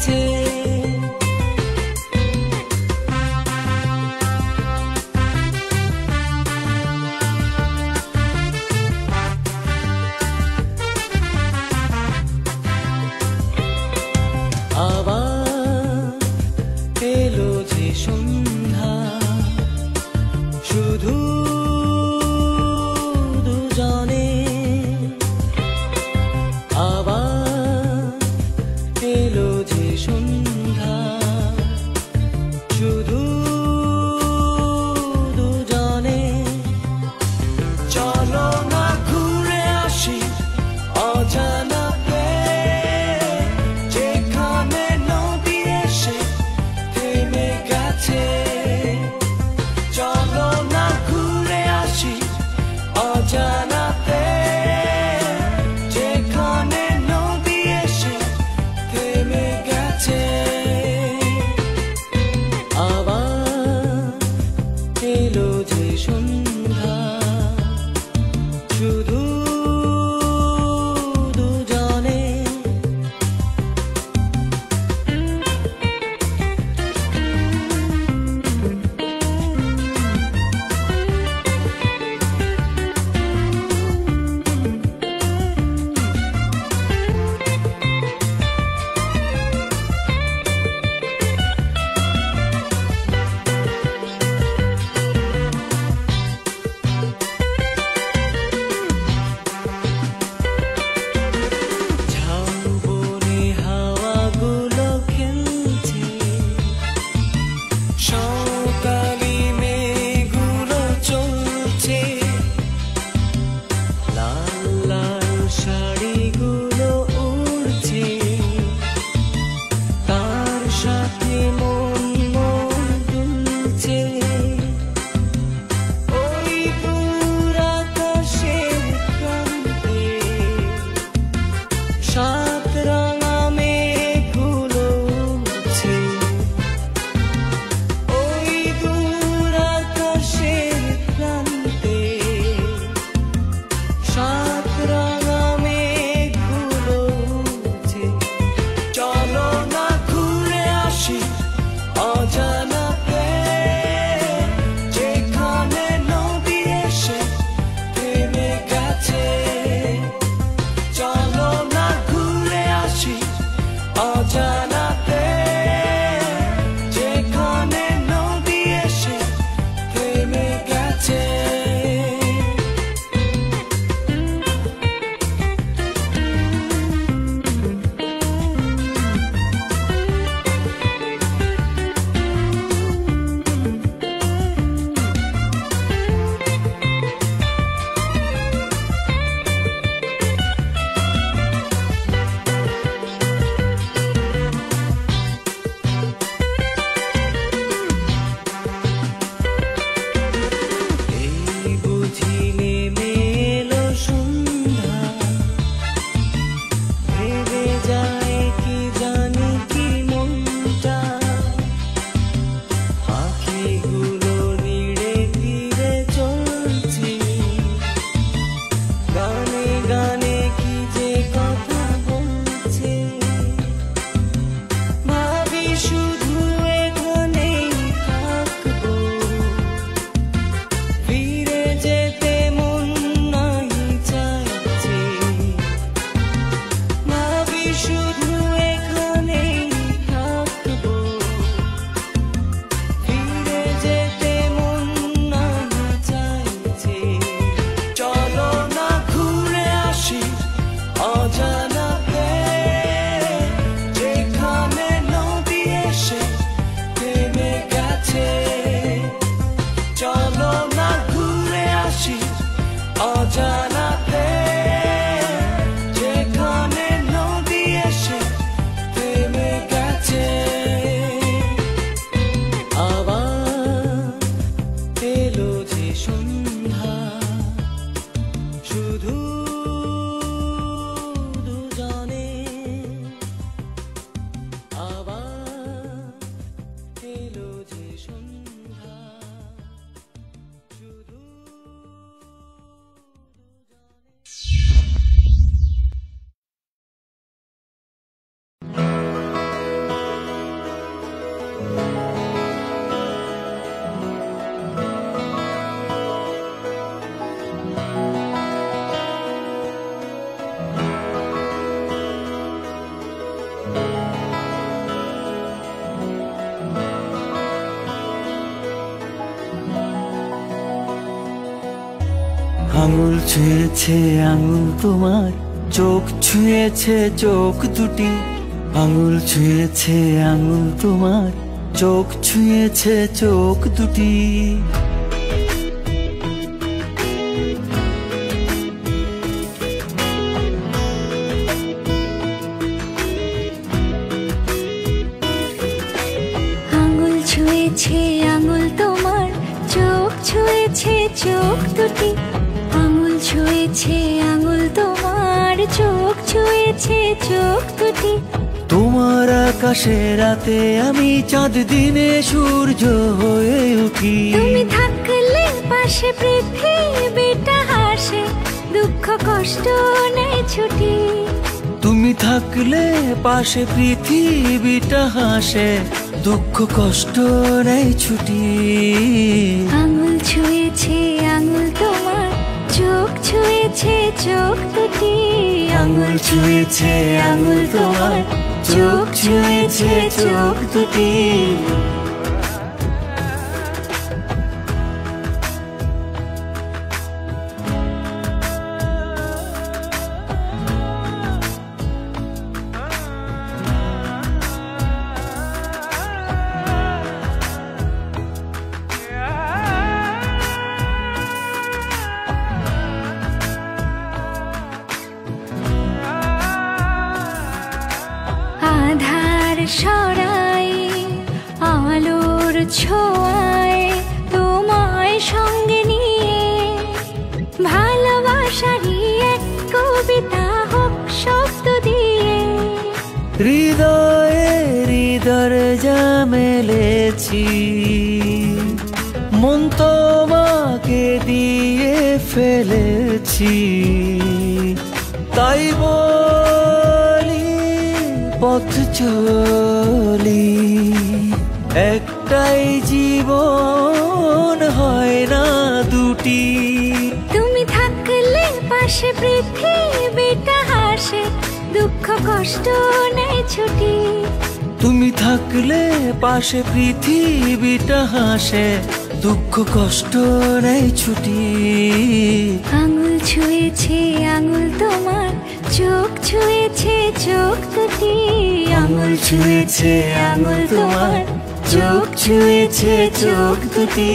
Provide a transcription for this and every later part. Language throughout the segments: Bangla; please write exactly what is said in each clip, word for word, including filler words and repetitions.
গেছে। আবার এলো যে সন্ধ্যা, শুধু দুজনে। আবার এলো যে সন্ধ্যা, শুধু দুজনে। চলো না ঘুরে আসি অজানাতে, যেখানে নদী এসে থেমে গেছে। চলো না ঘুরে আসি অজানাতে, যেখানে নদী এসে থেমে গেছে। আবার এলো যে সন্ধ্যা, শুধু দুজনে। ঝাউবনে হাওয়াগুলো খেলছে, সকালি মেঘগুলো চলছে। লাল লাল শাড়িগুলো উড়ছে, তার সাথে মন মন দুলছে। ওই দূর আকাশের প্রান্তে সাত রাঙা মেঘগুলো উড়ছে। ওই দূর আকাশের প্রান্তে সাত রাঙা মেঘগুলো উড়ছে। চলো না ঘুরে আসি অজানাতে, যেখানে নদী এসে থেমে গেছে। চলো না ঘুরে আসি অজানাতে, যেখানে নদী এসে থেমে গেছে। এই বুঝি নেমে এলো সন্ধ্যা, ভেবে যায় কি জানি কি মনটা। পাখিগুলো নিড়ে তীরে চলছে, গানে গানে কি যে কথা বলছে। ভাবি শুধু এখানেই থাকবো, ফিরে যেতে মন নাই চাইছে। ভাবি শুধু এখানেই থাকবো, ফিরে যেতে মন নাই চাইছে। চলো না ঘুরে আসি অজানাতে, যেখানে নদী এসে থেমে গেছে। চলো না ঘুরে আসি অজানাতে, যেখানে নদী এসে থেমে গেছে। আবার এলো যে সন্ধ্যা, শুধু দুজনে। আবার এলো যে সন্ধ্যা, শুধু দুজনে। আঙুল ছুঁয়েছে আঙুল তোমার, চোখ ছুঁয়েছে চোখ দুটি। আঙুল ছুঁয়েছে আঙুল তোমার, চোখ ছুঁয়েছে চোখ দুটি। আঙুল ছুঁয়েছে আঙুল তোমার, চোখ ছুঁয়েছে চোখ দুটি। আঙুল ছুঁয়েছে আঙুল তোমার, চোখ ছুঁয়েছে চোখ দুটি। তোমার আকাশে রাতে আমি চাঁদ, দিনে সূর্য হয়ে উঠি। তুমি থাকলে পাশে পৃথিবীটা হাসে, দুঃখ কষ্ট নেই ছুটি। তুমি থাকলে পাশে পৃথিবীটা হাসে, দুঃখ কষ্ট নেই ছুটি। আঙুল ছুঁয়েছে আঙুল তোমার, চোখ ছুঁয়েছে চোখ দুটি। আঙুল ছুঁয়েছে আঙুল তোমার, চোখ ছুঁয়েছে চোখ দুটি। আধার সরাই আলোর ছোঁয়ায়, তোমায় সঙ্গে নিয়ে ভালোবাসারই এক কবিতা হোক শব্দ দিয়ে। হৃদয়ে হৃদরজা মেলেছি, মন তোমাকে দিয়ে ফেলেছি। তাই বলি পথ চলি, একটাই জীবন হয় না দুটি। তুমি থাকলে পাশে পৃথিবীটা হাসে, দুঃখ কষ্ট নেই ছুটি। তুমি থাকলে পাশে পৃথিবীটা হাসে, দুঃখ কষ্ট নেই ছুটি। আঙুল ছুঁয়েছে আঙুল তোমার, চোখ ছুঁয়েছে চোখ দুটি। আঙুল ছুঁয়েছে আঙুল তোমার, চোখ ছুঁয়েছে চোখ দুটি।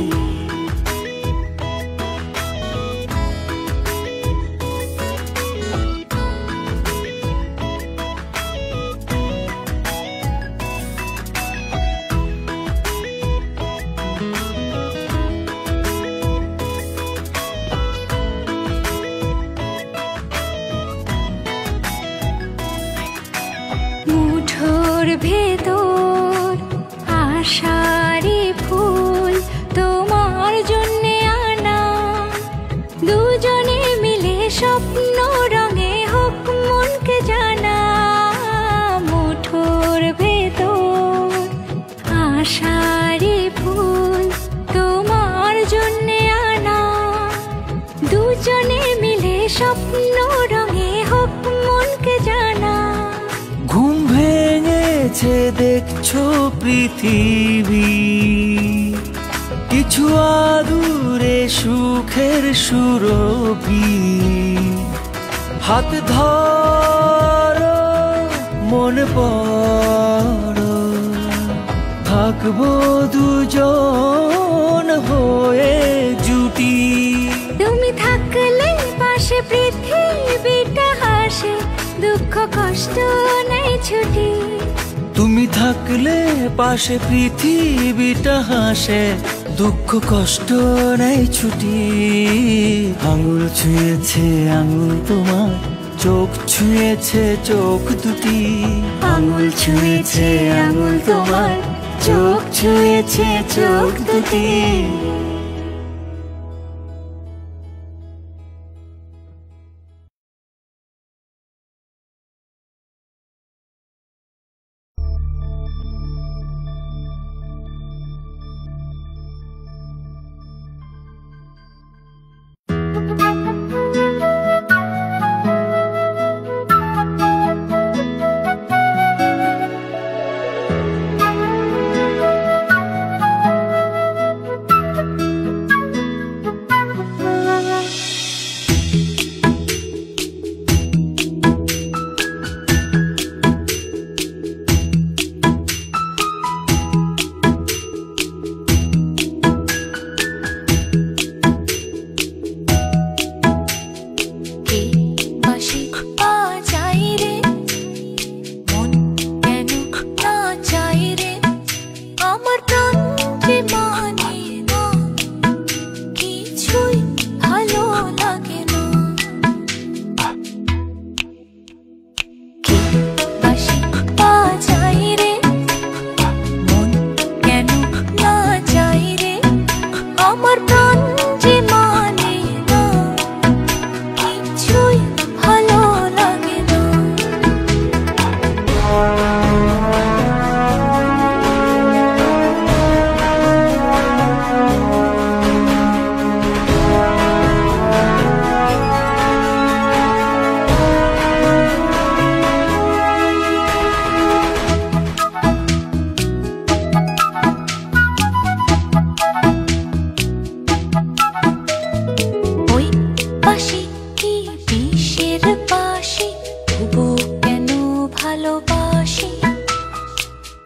মুঠোর ভেতর আশারি ফুল তোমার জন্যে আনা, দুজনে মিলে স্বপ্ন রঙে হোক মনকে জানা। মুঠোর ভেতর আশারি ফুল তোমার জন্যে আনা, দুজনে মিলে স্বপ্ন রঙে হোক মনকে জানা। ঘুম ভেঙেছে দেখছো পৃথিবী, কিছু আদুরে সুখের সুরভি। হাত ধরো মন পড়ো, থাকবো দুজন হয়ে জুটি। তুমি থাকলে পাশে পৃথিবীটা হাসে, দুঃখ কষ্ট নেই ছুটি। তুমি থাকলে পাশে পৃথিবীটা হাসে, দুঃখ কষ্ট নেই ছুটি। আঙুল ছুঁয়েছে আঙুল তোমার, চোখ ছুঁয়েছে চোখ দুটি। আঙুল ছুঁয়েছে আঙুল তোমার, চোখ ছুঁয়েছে চোখ দুটি।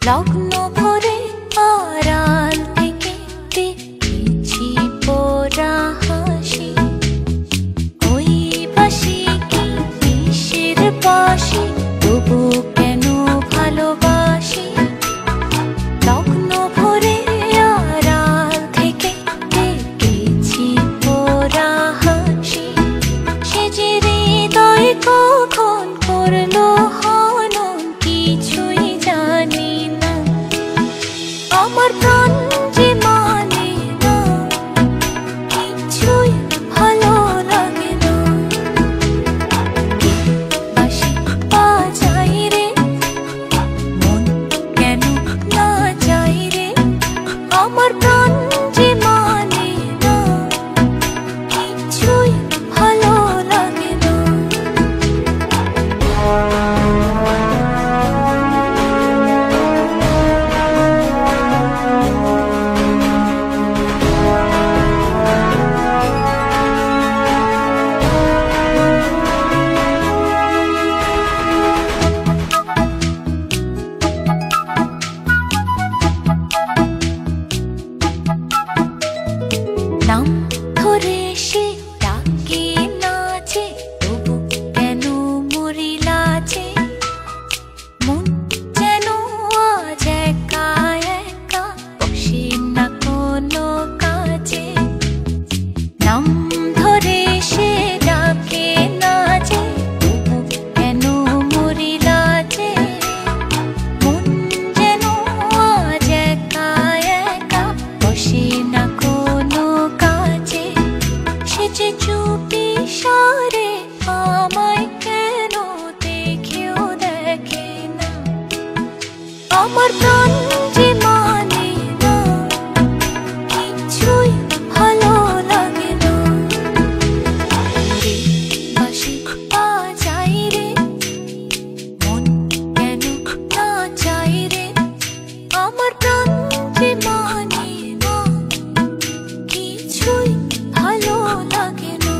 লগ্ন ভরে আড়াল থেকে দেখেছি পোড়া হাসি, ওই বাসি কি বিষের বাসি, তবু কেন ভালোবাসি। লগ্ন ভরে আড়াল থেকে দেখেছি পোড়া হাসি, সে যে হৃদয় কখন করলো হনন কিছুই জানি না। আমার প্রাণ যে মানে না, কিছুই ভালো লাগে না। বাঁশি বাজাই রে, মন কেন না যায় রে। আমার প্রাণ যে মানে না, কিছুই ভালো লাগে না। নাম ধরে সে ডাকে নাচে, তবু কেন মরি লাজে। মন যেন আজ একা একা, বসে না কোনো কাজে। নাম ধরে সে ডাকে নাচে, তবু কেন মরি লাজে। মন যেন আজ একা একা, বসে না কোনো কাজে। সে যে চুপি সারে আমায় কেন দেখেও দেখে না। আমার প্রাণ যে মানে না, কিছুই ভালো লাগে না। রে বাঁশি বাজাই রে, মন কেন না যায় রে। আমার প্রাণ যে মানে না, কিছুই ভালো লাগে না।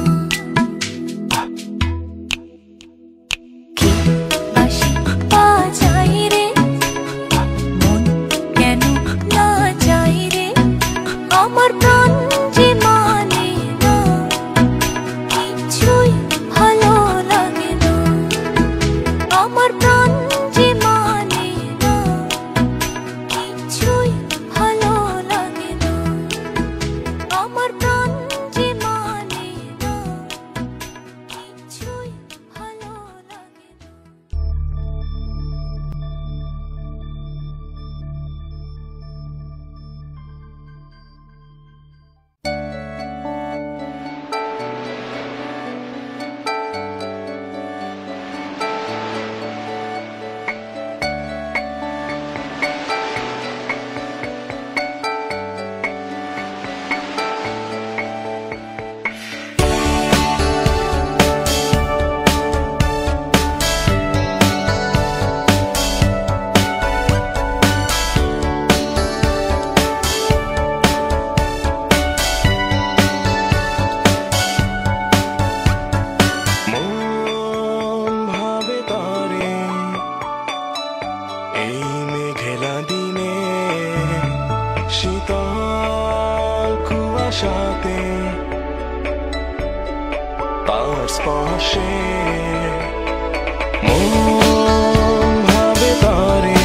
কি বাঁশি বাজাই রে, মন কেন না যায় রে। আমার প্রাণ যে মানে না, কিছুই ভালো লাগে না। আমার প্রাণ যে মানে না, কিছুই ভালো লাগে না। আমার প্রাণ যে মানে না, কিছুই ভালো লাগে না। মন ভাবে তারে এই মেঘেলা দিনে, শীতল কুয়াশাতে তার স্পর্শে। মন ভাবে তারে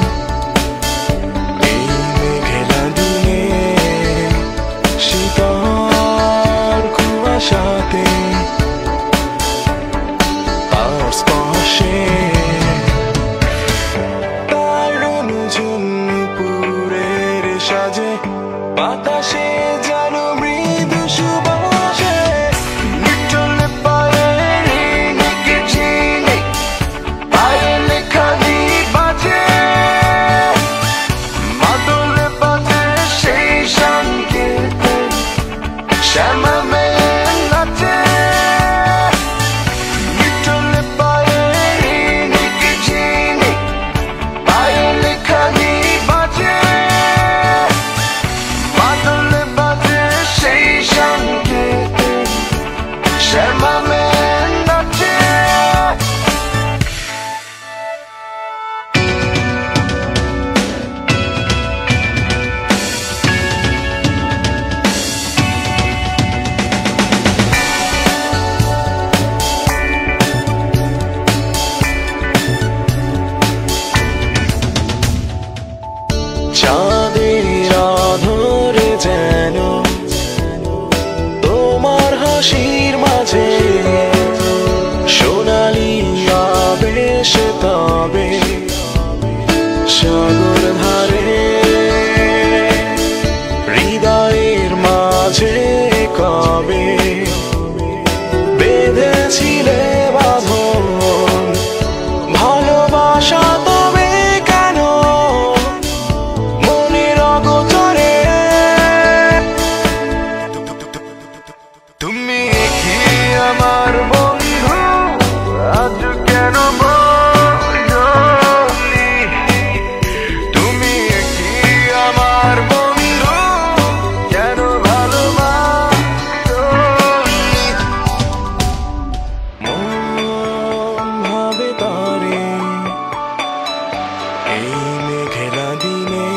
এই মেঘেলা দিনে, শীতল কুয়াশাতে তার স্পর্শে। তারুণ ঝুমপুরের সাজে বাতাসে যেন মৃদু সুবাসে। নিটল পায়ে নিকেছিনি, পায়ে লেখালি বাজে, মাদল বাজে সেই সঙ্গীতে, শ্যামা মেয়ে নাচে। নিটল পায়ে নিকেছিনি, পায়ে লেখালি বাজে, মাদল মেঘলা দিনে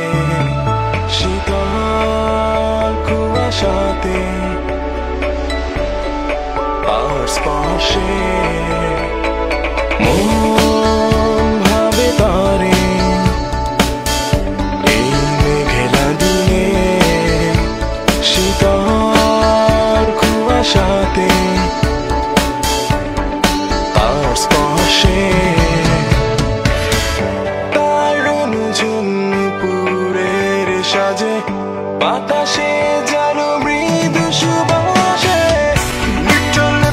শীতল কুয়াশাতে আর স্পর্শে মন ভাবে তারে এই মেঘলা দিনে শীতল কুয়াশাতে আর স্পর্শে সাজে বাতাসে যেন মৃদু সুবাসে বিচলে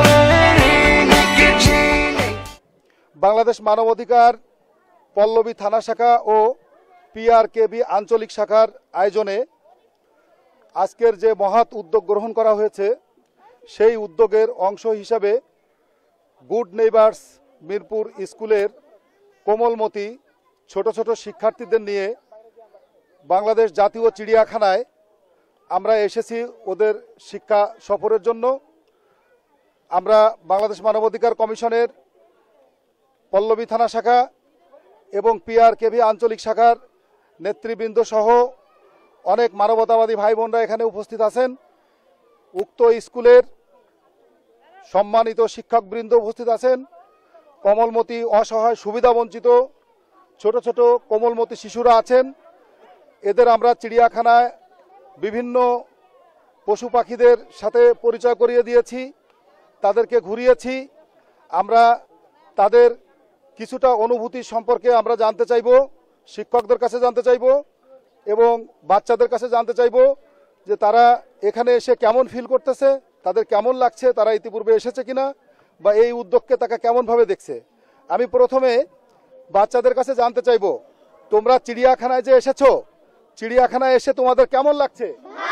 পায়ে বাংলাদেশ মানবাধিকার পল্লবী থানা শাখা ও পিআরকেবি আঞ্চলিক শাখার আয়োজনে আজকের যে মহৎ উদ্যোগ গ্রহণ করা হয়েছে সেই উদ্যোগের অংশ হিসাবে গুড নেইবার্স মিরপুর স্কুলের কোমলমতি ছোট ছোট শিক্ষার্থীদের নিয়ে বাংলাদেশ জাতীয় চিড়িয়াখানায় আমরা এসেছি ওদের শিক্ষা সফরের জন্য। আমরা বাংলাদেশ মানবাধিকার কমিশনের পল্লবী থানা শাখা এবং পিআরকেবি আঞ্চলিক শাখার নেতৃবৃন্দ সহ অনেক মানবতাবাদী ভাই বোনরা এখানে উপস্থিত আছেন। উক্ত স্কুলের সম্মানিত শিক্ষকবৃন্দ উপস্থিত আছেন। কোমলমতি অসহায় সুবিধাবঞ্চিত ছোট ছোট কোমলমতি শিশুরা আছেন। এদের আমরা চিড়িয়াখানায় বিভিন্ন পশু পাখিদের সাথে পরিচয় করিয়ে দিয়েছি, তাদেরকে ঘুরিয়েছি। আমরা তাদের কিছুটা অনুভূতি সম্পর্কে আমরা জানতে চাইব, শিক্ষকদের কাছে জানতে চাইব এবং বাচ্চাদের কাছে জানতে চাইব যে তারা এখানে এসে কেমন ফিল করতেছে, তাদের কেমন লাগছে, তারা ইতিপূর্বে এসেছে কিনা বা এই উদ্যোগকে তারা কেমনভাবে দেখছে। আমি প্রথমে বাচ্চাদের কাছে জানতে চাইব, তোমরা চিড়িয়াখানায় যে এসেছো, চিড়িয়াখানায় এসে তোমাদের কেমন লাগছে?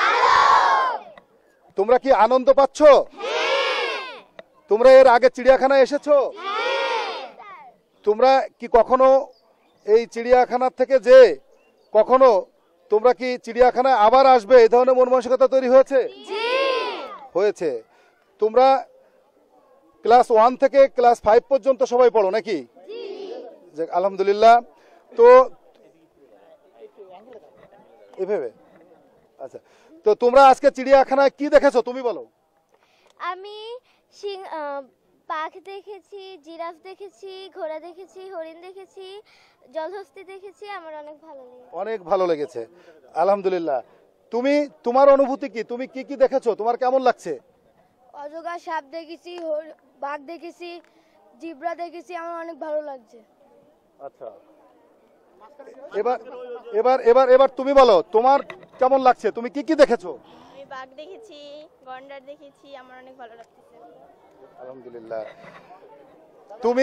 তোমরা কি আনন্দ পাচ্ছ? তোমরা এর আগে চিড়িয়াখানায় এসেছো? তোমরা কি কখনো এই চিড়িয়াখানা থেকে যে কখনো তোমরা কি চিড়িয়াখানায় আবার আসবে এই ধরনের মন মানসিকতা তৈরি হয়েছে? হয়েছে। তোমরা ক্লাস ওয়ান থেকে ক্লাস ফাইভ পর্যন্ত সবাই পড়ো নাকি? আলহামদুলিল্লাহ। তো এভাবে আচ্ছা, তো তোমরা আজকে চিড়িয়াখানায় কি দেখেছো তুমি বলো? আমি সিং বাঘ দেখেছি, জিরাফ দেখেছি, ঘোড়া দেখেছি, হরিণ দেখেছি, জলহস্তি দেখেছি। আমার অনেক ভালো লেগেছে। অনেক ভালো লেগেছে, আলহামদুলিল্লাহ। তুমি তোমার অনুভূতি কি? তুমি কি কি দেখেছো? তোমার কেমন লাগছে? অজগর সাপ দেখেছি, বাঘ দেখেছি, জিব্রা দেখেছি। আমার অনেক ভালো লাগছে। আচ্ছা, এবার এবার এবার এবার তুমি বলো তোমার কেমন লাগছে? তুমি কি কি দেখেছো? আমি বাঘ দেখেছি, গন্ডার দেখেছি। আমার অনেক ভালো লাগছে। আলহামদুলিল্লাহ। তুমি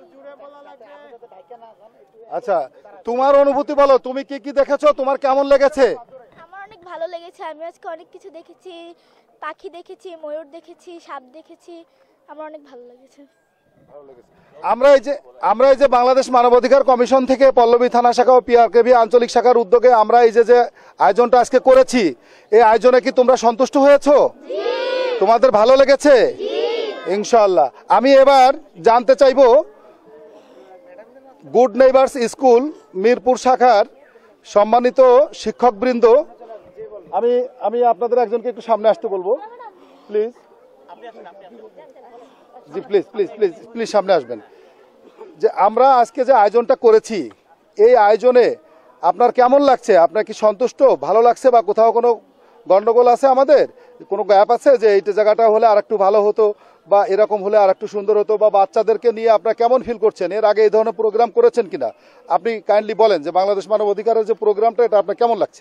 আচ্ছা, তোমার অনুভূতি বলো, তুমি কি কি দেখেছো? তোমার কেমন লেগেছে? আমার অনেক ভালো লেগেছে। আমি আজকে অনেক কিছু দেখেছি, পাখি দেখেছি, ময়ূর দেখেছি, সাপ দেখেছি। আমার অনেক ভালো লেগেছে। আমরা এই যে আমরা এই যে বাংলাদেশ মানবাধিকার কমিশন থেকে পল্লবী থানা শাখা ও পিআরকেবি আঞ্চলিক শাখার উদ্যোগে আমরা এই যে যে আয়োজনটা আজকে করেছি, এই আয়োজনে কি তোমরা সন্তুষ্ট হয়েছো? তোমাদের ভালো লেগেছে? ইনশাআল্লাহ। আমি এবার জানতে চাইব গুড নেইবার্স স্কুল মিরপুর শাখার সম্মানিত শিক্ষকবৃন্দ, আমি আমি আপনাদের একজনকে একটু সামনে আসতে বলবো প্লিজ। জি প্লিজ প্লিজ প্লিজ প্লিজ সামনে আসবেন। যে আমরা আজকে যে আয়োজনটা করেছি, এই আয়োজনে আপনার কেমন লাগছে? আপনার কি সন্তুষ্ট, ভালো লাগছে, বা কোথাও কোনো গন্ডগোল আছে, আমাদের কোনো গ্যাপ আছে যে এইটা জায়গাটা হলে আর একটু ভালো হতো বা এরকম হলে আর একটু সুন্দর হতো, বা বাচ্চাদেরকে নিয়ে আপনারা কেমন ফিল করছেন? এর আগে এই ধরনের প্রোগ্রাম করেছেন কিনা আপনি কাইন্ডলি বলেন যে বাংলাদেশ মানবাধিকারের যে প্রোগ্রামটা এটা আপনার কেমন লাগছে?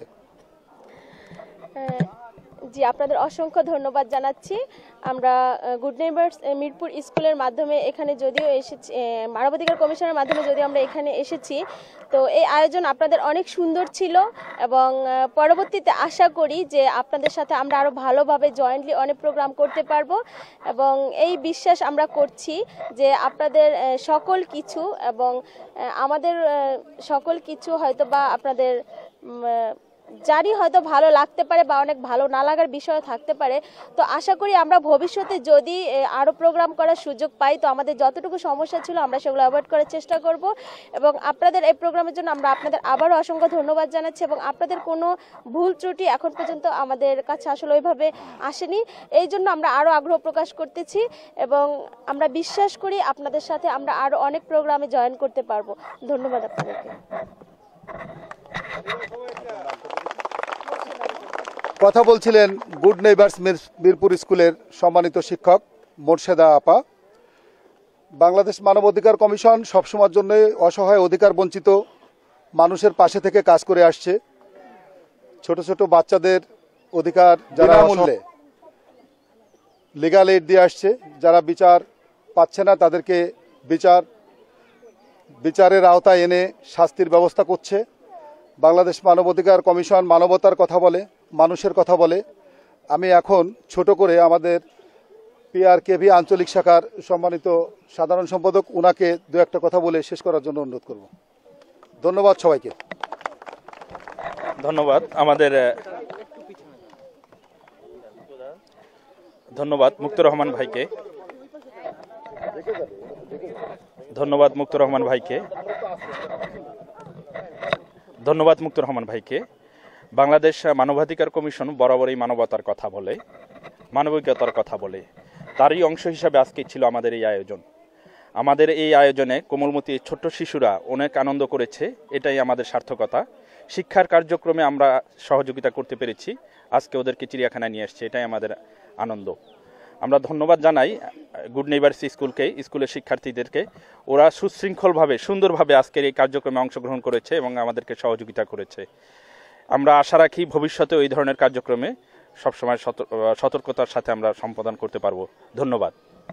জি, আপনাদের অসংখ্য ধন্যবাদ জানাচ্ছি। আমরা গুড নেইবার্স মিরপুর স্কুলের মাধ্যমে এখানে যদিও এসেছি, মানবাধিকার কমিশনের মাধ্যমে যদিও আমরা এখানে এসেছি, তো এই আয়োজন আপনাদের অনেক সুন্দর ছিল এবং পরবর্তীতে আশা করি যে আপনাদের সাথে আমরা আরও ভালোভাবে জয়েন্টলি অনেক প্রোগ্রাম করতে পারবো এবং এই বিশ্বাস আমরা করছি যে আপনাদের সকল কিছু এবং আমাদের সকল কিছু হয়তো বা আপনাদের জানি হয়তো ভালো লাগতে পারে বা অনেক ভালো না লাগার বিষয় থাকতে পারে। তো আশা করি আমরা ভবিষ্যতে যদি আরও প্রোগ্রাম করার সুযোগ পাই তো আমাদের যতটুকু সমস্যা ছিল আমরা সেগুলো অ্যাভয়েড করার চেষ্টা করব। এবং আপনাদের এই প্রোগ্রামের জন্য আমরা আপনাদের আবারও অসংখ্য ধন্যবাদ জানাচ্ছি এবং আপনাদের কোনো ভুল ত্রুটি এখন পর্যন্ত আমাদের কাছে আসলে ওইভাবে আসেনি, এই জন্য আমরা আরও আগ্রহ প্রকাশ করতেছি এবং আমরা বিশ্বাস করি আপনাদের সাথে আমরা আরও অনেক প্রোগ্রামে জয়েন করতে পারবো। ধন্যবাদ আপনাদেরকে। কথা বলছিলেন গুড নেইবার্স মিরপুর স্কুলের সম্মানিত শিক্ষক মোর্শেদা আপা। বাংলাদেশ মানবাধিকার কমিশন সবসময়ের জন্য অসহায় অধিকার বঞ্চিত মানুষের পাশে থেকে কাজ করে আসছে। ছোট ছোট বাচ্চাদের অধিকার যারা আমলে লিগাল এইড দিয়ে আসছে, যারা বিচার পাচ্ছে না তাদেরকে বিচার বিচারের আওতায় এনে শাস্তির ব্যবস্থা করছে। বাংলাদেশ মানবাধিকার কমিশন মানবতার কথা বলে, মানুষের কথা বলে। আমি এখন ছোট করে আমাদের পিআরকেভি আঞ্চলিক শাখার সম্মানিত সাধারণ সম্পাদক উনাকে দু একটা কথা বলে শেষ করার জন্য অনুরোধ করব। ধন্যবাদ সবাইকে। ধন্যবাদ আমাদের ধন্যবাদ মুক্তর রহমান ভাইকে ধন্যবাদ মুক্তর রহমান ভাইকে ধন্যবাদ মুক্তর রহমান ভাইকে বাংলাদেশ মানবাধিকার কমিশন বরাবরই মানবতার কথা বলে, মানবিকতার কথা বলে। তারই অংশ হিসাবে আজকে ছিল আমাদের এই আয়োজন। আমাদের এই আয়োজনে কোমলমতি ছোট্ট শিশুরা অনেক আনন্দ করেছে, এটাই আমাদের সার্থকতা। শিক্ষার কার্যক্রমে আমরা সহযোগিতা করতে পেরেছি, আজকে ওদেরকে চিড়িয়াখানায় নিয়ে আসছে, এটাই আমাদের আনন্দ। আমরা ধন্যবাদ জানাই গুড নেইবার্স স্কুলকে, স্কুলের শিক্ষার্থীদেরকে। ওরা সুশৃঙ্খলভাবে সুন্দরভাবে আজকের এই কার্যক্রমে অংশগ্রহণ করেছে এবং আমাদেরকে সহযোগিতা করেছে। আমরা আশা রাখি ভবিষ্যতে ওই ধরনের কার্যক্রমে সবসময় সতর্কতার সাথে আমরা সম্পাদন করতে পারব। ধন্যবাদ।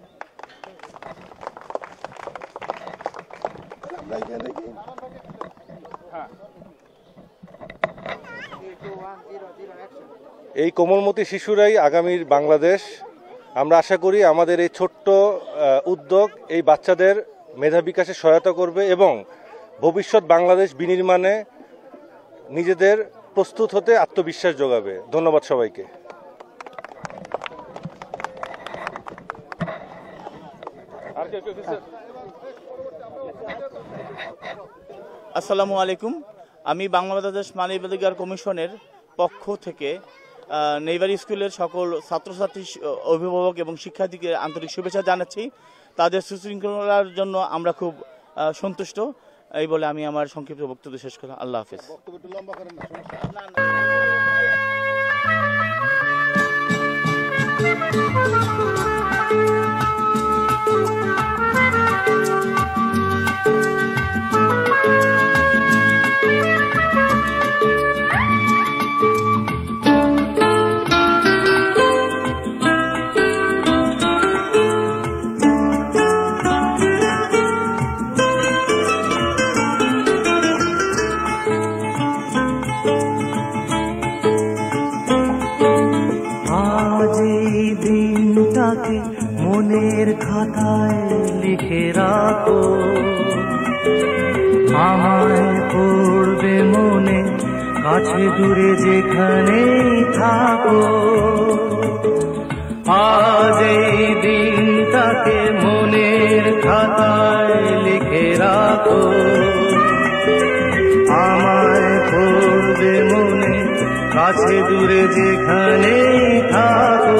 এই কোমলমতি শিশুরাই আগামীর বাংলাদেশ। আমরা আশা করি আমাদের এই ছোট্ট উদ্যোগ এই বাচ্চাদের মেধা বিকাশে সহায়তা করবে এবং ভবিষ্যৎ বাংলাদেশ বিনির্মাণে নিজেদের প্রস্তুত হতে আত্মবিশ্বাস যোগাবে। ধন্যবাদ সবাইকে। আসসালামু আলাইকুম। আমি বাংলাদেশ মানবাধিকার কমিশনের পক্ষ থেকে নেইবার স্কুলের সকল ছাত্রছাত্রী, অভিভাবক এবং শিক্ষার্থীকে আন্তরিক শুভেচ্ছা জানাচ্ছি। তাদের সুশৃঙ্খলার জন্য আমরা খুব সন্তুষ্ট, এই বলে আমি আমার সংক্ষিপ্ত বক্তব্য শেষ করলাম। আল্লাহ হাফেজ। মনের খাতায় লিখে রাখো, আমায় পড়বে মনে, কাছে দূরে যেখানেই থাকো। আজ এই দিনটাকে মনের খাতায় লিখে রাখো, আমায় পড়বে মনে, কাছে দূরে যেখানেই থাকো।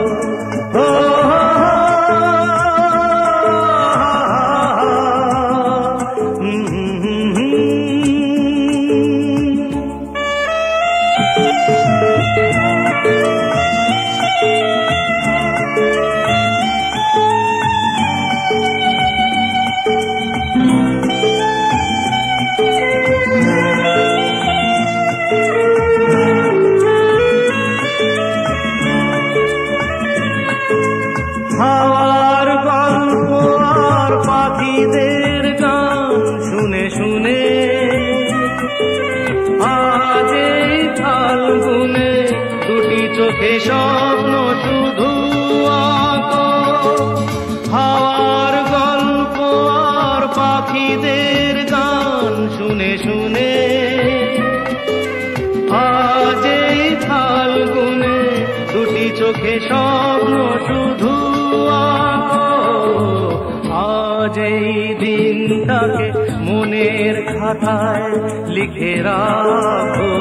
হাওয়ার গল্প আর পাখিদের গান শুনে শুনে আজ এই ফাল্গুনে দুটি চোখে স্বপ্ন শুধু আঁকো। হাওয়ার গল্প আর পাখিদের গান শুনে শুনে দুটি চোখে স্বপ্ন শুধু আঁকো। আজ এই দিনটাকে মনের খাতায় লিখে রাখো,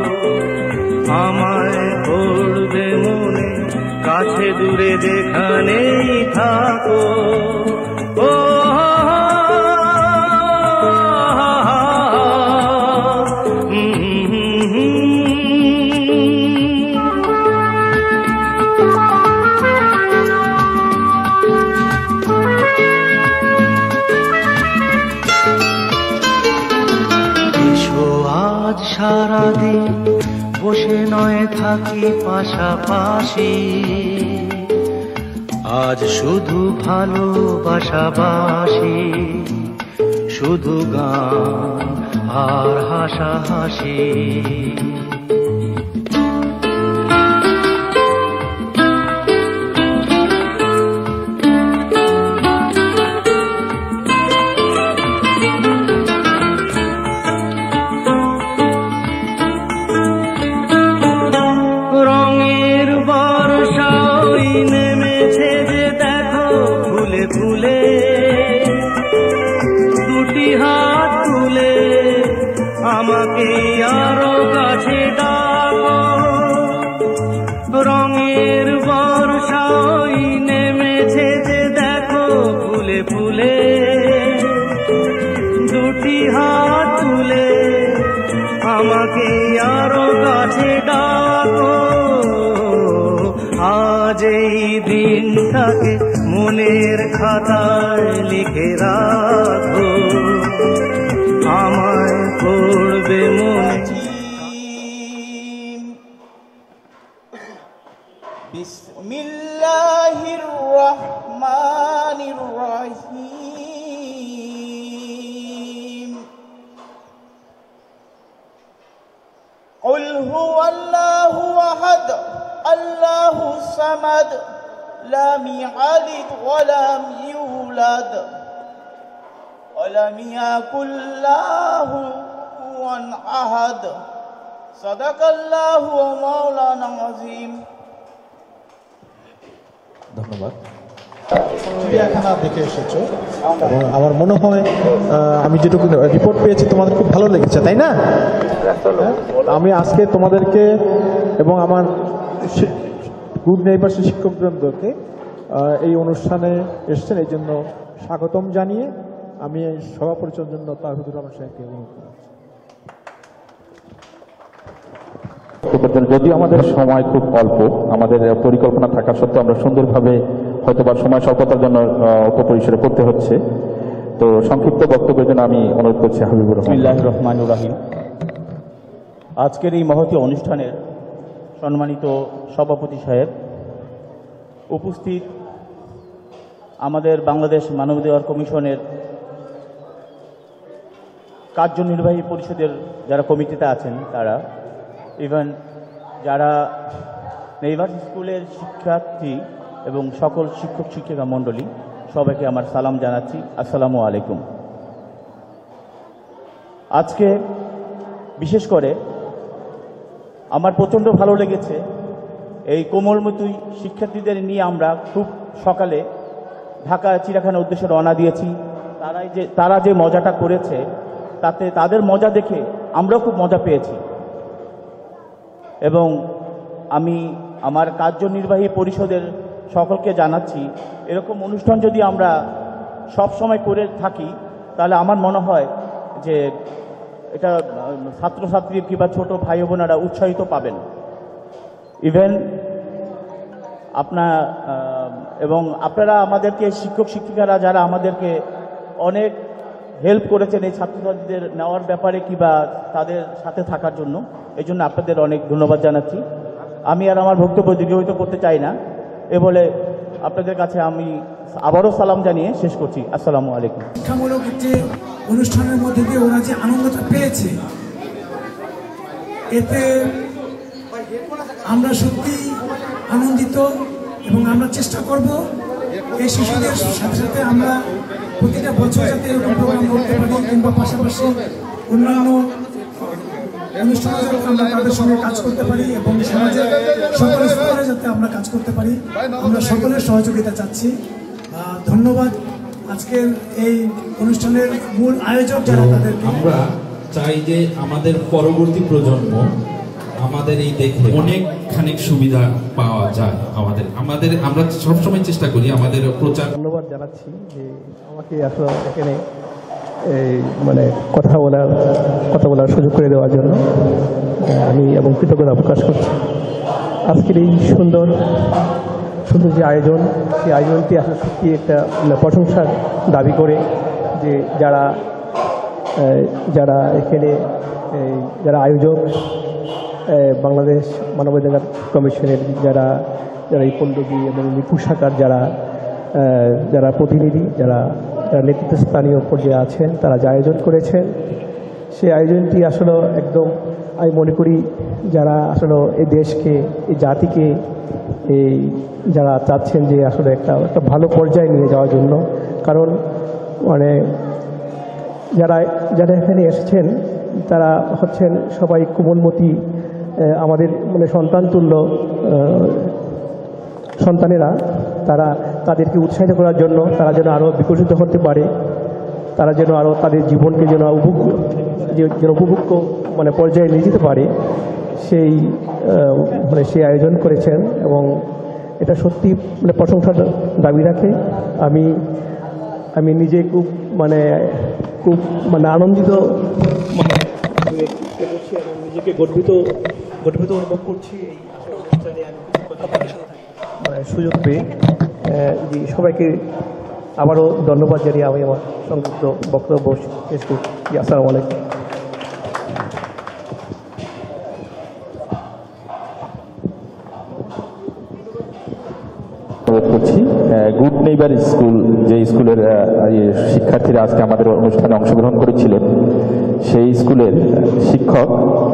আমায় পড়বে মনে, কাছে দূরে যেখানেই থাকো। ও সারাদিন বসে নয় থাকি পাশাপাশি, আজ শুধু ভালোবাসাবাসি, শুধু গান আর হাসাহাসি। আমাকে আরো কাছে ডাকো, রঙের বর্ষাই নেমেছে যে দেখো ফুলে ফুলে, দুটি হাত তুলে আমাকে আরো কাছে ডাকো। আজ এই দিনটাকে মনের খাতায় লিখে রাখো, আমায় পড়বে মনে। বিসমিল্লাহির রহমানির রহিম। কুল হুয়াল্লাহু আহাদ আল্লাহুস সামাদ লাম ইয়ালিদ ওয়া লাম ইউলাদ ولم يكن له كفوا أحد صدق الله مولانا العظيم। ধন্যবাদ। চিড়িয়াখানা দেখে এসেছো এবং আমার মনে হয় আমি যেটুকু রিপোর্ট পেয়েছি তোমাদের খুব ভালো লেগেছে, তাই না? আমি আজকে তোমাদেরকে এবং আমার গুড নেইবার্স শিক্ষকবৃন্দকে এই অনুষ্ঠানে এসেছেন এই জন্য স্বাগতম জানিয়ে আমি এই সভা পরিচালনার জন্য তাহিদুর রহমান সাহেবকে অনুরোধ করছি। যদি আমাদের সময় খুব অল্প, আমাদের পরিকল্পনা থাকা সত্ত্বেও আমরা সুন্দরভাবে হয়তো বা সময় স্বল্পতার জন্য অল্প পরিসরে করতে হচ্ছে, তো সংক্ষিপ্ত বক্তব্যের জন্য আমি অনুরোধ করছি হাবিবুর রহমান। বিসমিল্লাহির রহমানির রহিম। আজকের এই মহতী অনুষ্ঠানের সম্মানিত সভাপতি সাহেব, উপস্থিত আমাদের বাংলাদেশ মানবাধিকার কমিশনের কার্যনির্বাহী পরিষদের যারা কমিটিতে আছেন তারা, ইভেন যারা নেইভার্স স্কুলের শিক্ষার্থী এবং সকল শিক্ষক শিক্ষিকা মণ্ডলী, সবাইকে আমার সালাম জানাচ্ছি, আসসালামু আলাইকুম। আজকে বিশেষ করে আমার প্রচণ্ড ভালো লেগেছে, এই কোমলমতি শিক্ষার্থীদের নিয়ে আমরা খুব সকালে ঢাকা চিড়িয়াখানার উদ্দেশ্যে রওনা দিয়েছি। তারাই যে তারা যে মজাটা করেছে তাতে তাদের মজা দেখে আমরাও খুব মজা পেয়েছি। এবং আমি আমার কার্যনির্বাহী পরিষদের সকলকে জানাচ্ছি, এরকম অনুষ্ঠান যদি আমরা সব সময় করে থাকি তাহলে আমার মনে হয় যে এটা ছাত্রছাত্রী কিংবা ছোট ভাই বোনেরা উৎসাহিত পাবেন। ইভেন আপনার এবং আপনারা আমাদেরকে শিক্ষক শিক্ষিকারা যারা আমাদেরকে অনেক হেল্প করেছেন এই ছাত্রছাত্রীদের নেওয়ার ব্যাপারে কিংবা তাদের সাথে থাকার জন্য, এই জন্য আপনাদের অনেক ধন্যবাদ জানাচ্ছি। আমি আর আমার বক্তব্য দীর্ঘায়িত করতে চাই না, এ বলে আপনাদের কাছে আমি আবারও সালাম জানিয়ে শেষ করছি। আসসালামু আলাইকুম। শিক্ষামূলক যে অনুষ্ঠানের মধ্যে দিয়ে ওরা যে আনন্দটা পেয়েছে, এতে আমরা সত্যি আনন্দিত এবং আমরা চেষ্টা করব এই শিশুদের সাথে সাথে আমরা প্রতিটা বছর যাতে এরকম প্রোগ্রাম করতে পারি কিংবা পাশাপাশি অন্যান্য অনুষ্ঠান সমাজে আমরা তাদের সঙ্গে কাজ করতে পারি এবং সমাজের সকল স্তরে যাতে আমরা কাজ করতে পারি আমরা সকলের সহযোগিতা চাচ্ছি। ধন্যবাদ আজকের এই অনুষ্ঠানের মূল আয়োজক যারা তাদেরকে। আমরা চাই যে আমাদের পরবর্তী প্রজন্ম আমাদের এই দেখে অনেক খানিক সুবিধা পাওয়া যায়। আমাদের আমাদের আমরা সবসময় চেষ্টা করি আমাদের প্রচার। ধন্যবাদ জানাচ্ছি যে আমাকে আসলে এখানে এই মানে কথা বলার কথা বলার সুযোগ করে দেওয়ার জন্য আমি এবং কৃতজ্ঞতা প্রকাশ করছি। আজকের এই সুন্দর সুন্দর যে আয়োজন, সেই আয়োজনটি আসলে সত্যি একটা প্রশংসার দাবি করে যে যারা যারা এখানে যারা আয়োজক বাংলাদেশ মানবাধিকার কমিশনের যারা যারা এই পল্লবী এবং মিরপুর শাখার যারা যারা প্রতিনিধি যারা যারা নেতৃত্বস্থানীয় পর্যায়ে আছেন তারা যে আয়োজন করেছেন সেই আয়োজনটি আসলে একদম আমি মনে করি যারা আসলে এই দেশকে এই জাতিকে এই যারা চাচ্ছেন যে আসলে একটা একটা ভালো পর্যায়ে নিয়ে যাওয়ার জন্য, কারণ মানে যারা যারা এখানে এসেছেন তারা হচ্ছেন সবাই কোমলমতি আমাদের মানে সন্তান তুল্য সন্তানেরা। তারা তাদেরকে উৎসাহিত করার জন্য তারা যেন আরও বিকশিত হতে পারে, তারা যেন আরও তাদের জীবনকে যেন উপভোগ্য যেন উপভোগ্য মানে পর্যায়ে নিয়ে যেতে পারে সেই মানে সেই আয়োজন করেছেন এবং এটা সত্যি মানে প্রশংসার দাবি রাখে। আমি আমি নিজে খুব মানে খুব মানে আনন্দিত মানে এবং নিজেকে গর্বিত গর্বিত অনুভব করছি এই অনুষ্ঠানে আমি কথা মানে সুযোগ পেয়ে। সবাইকে আবারও ধন্যবাদ জানিয়ে আমি আমার সংক্ষিপ্ত বক্তব্য শেষ করছি। আসসালামু আলাইকুম। করছি গুড নেইবার স্কুল, যে স্কুলের শিক্ষার্থীরা আজকে আমাদের অনুষ্ঠানে অংশগ্রহণ করেছিলেন, সেই স্কুলের শিক্ষক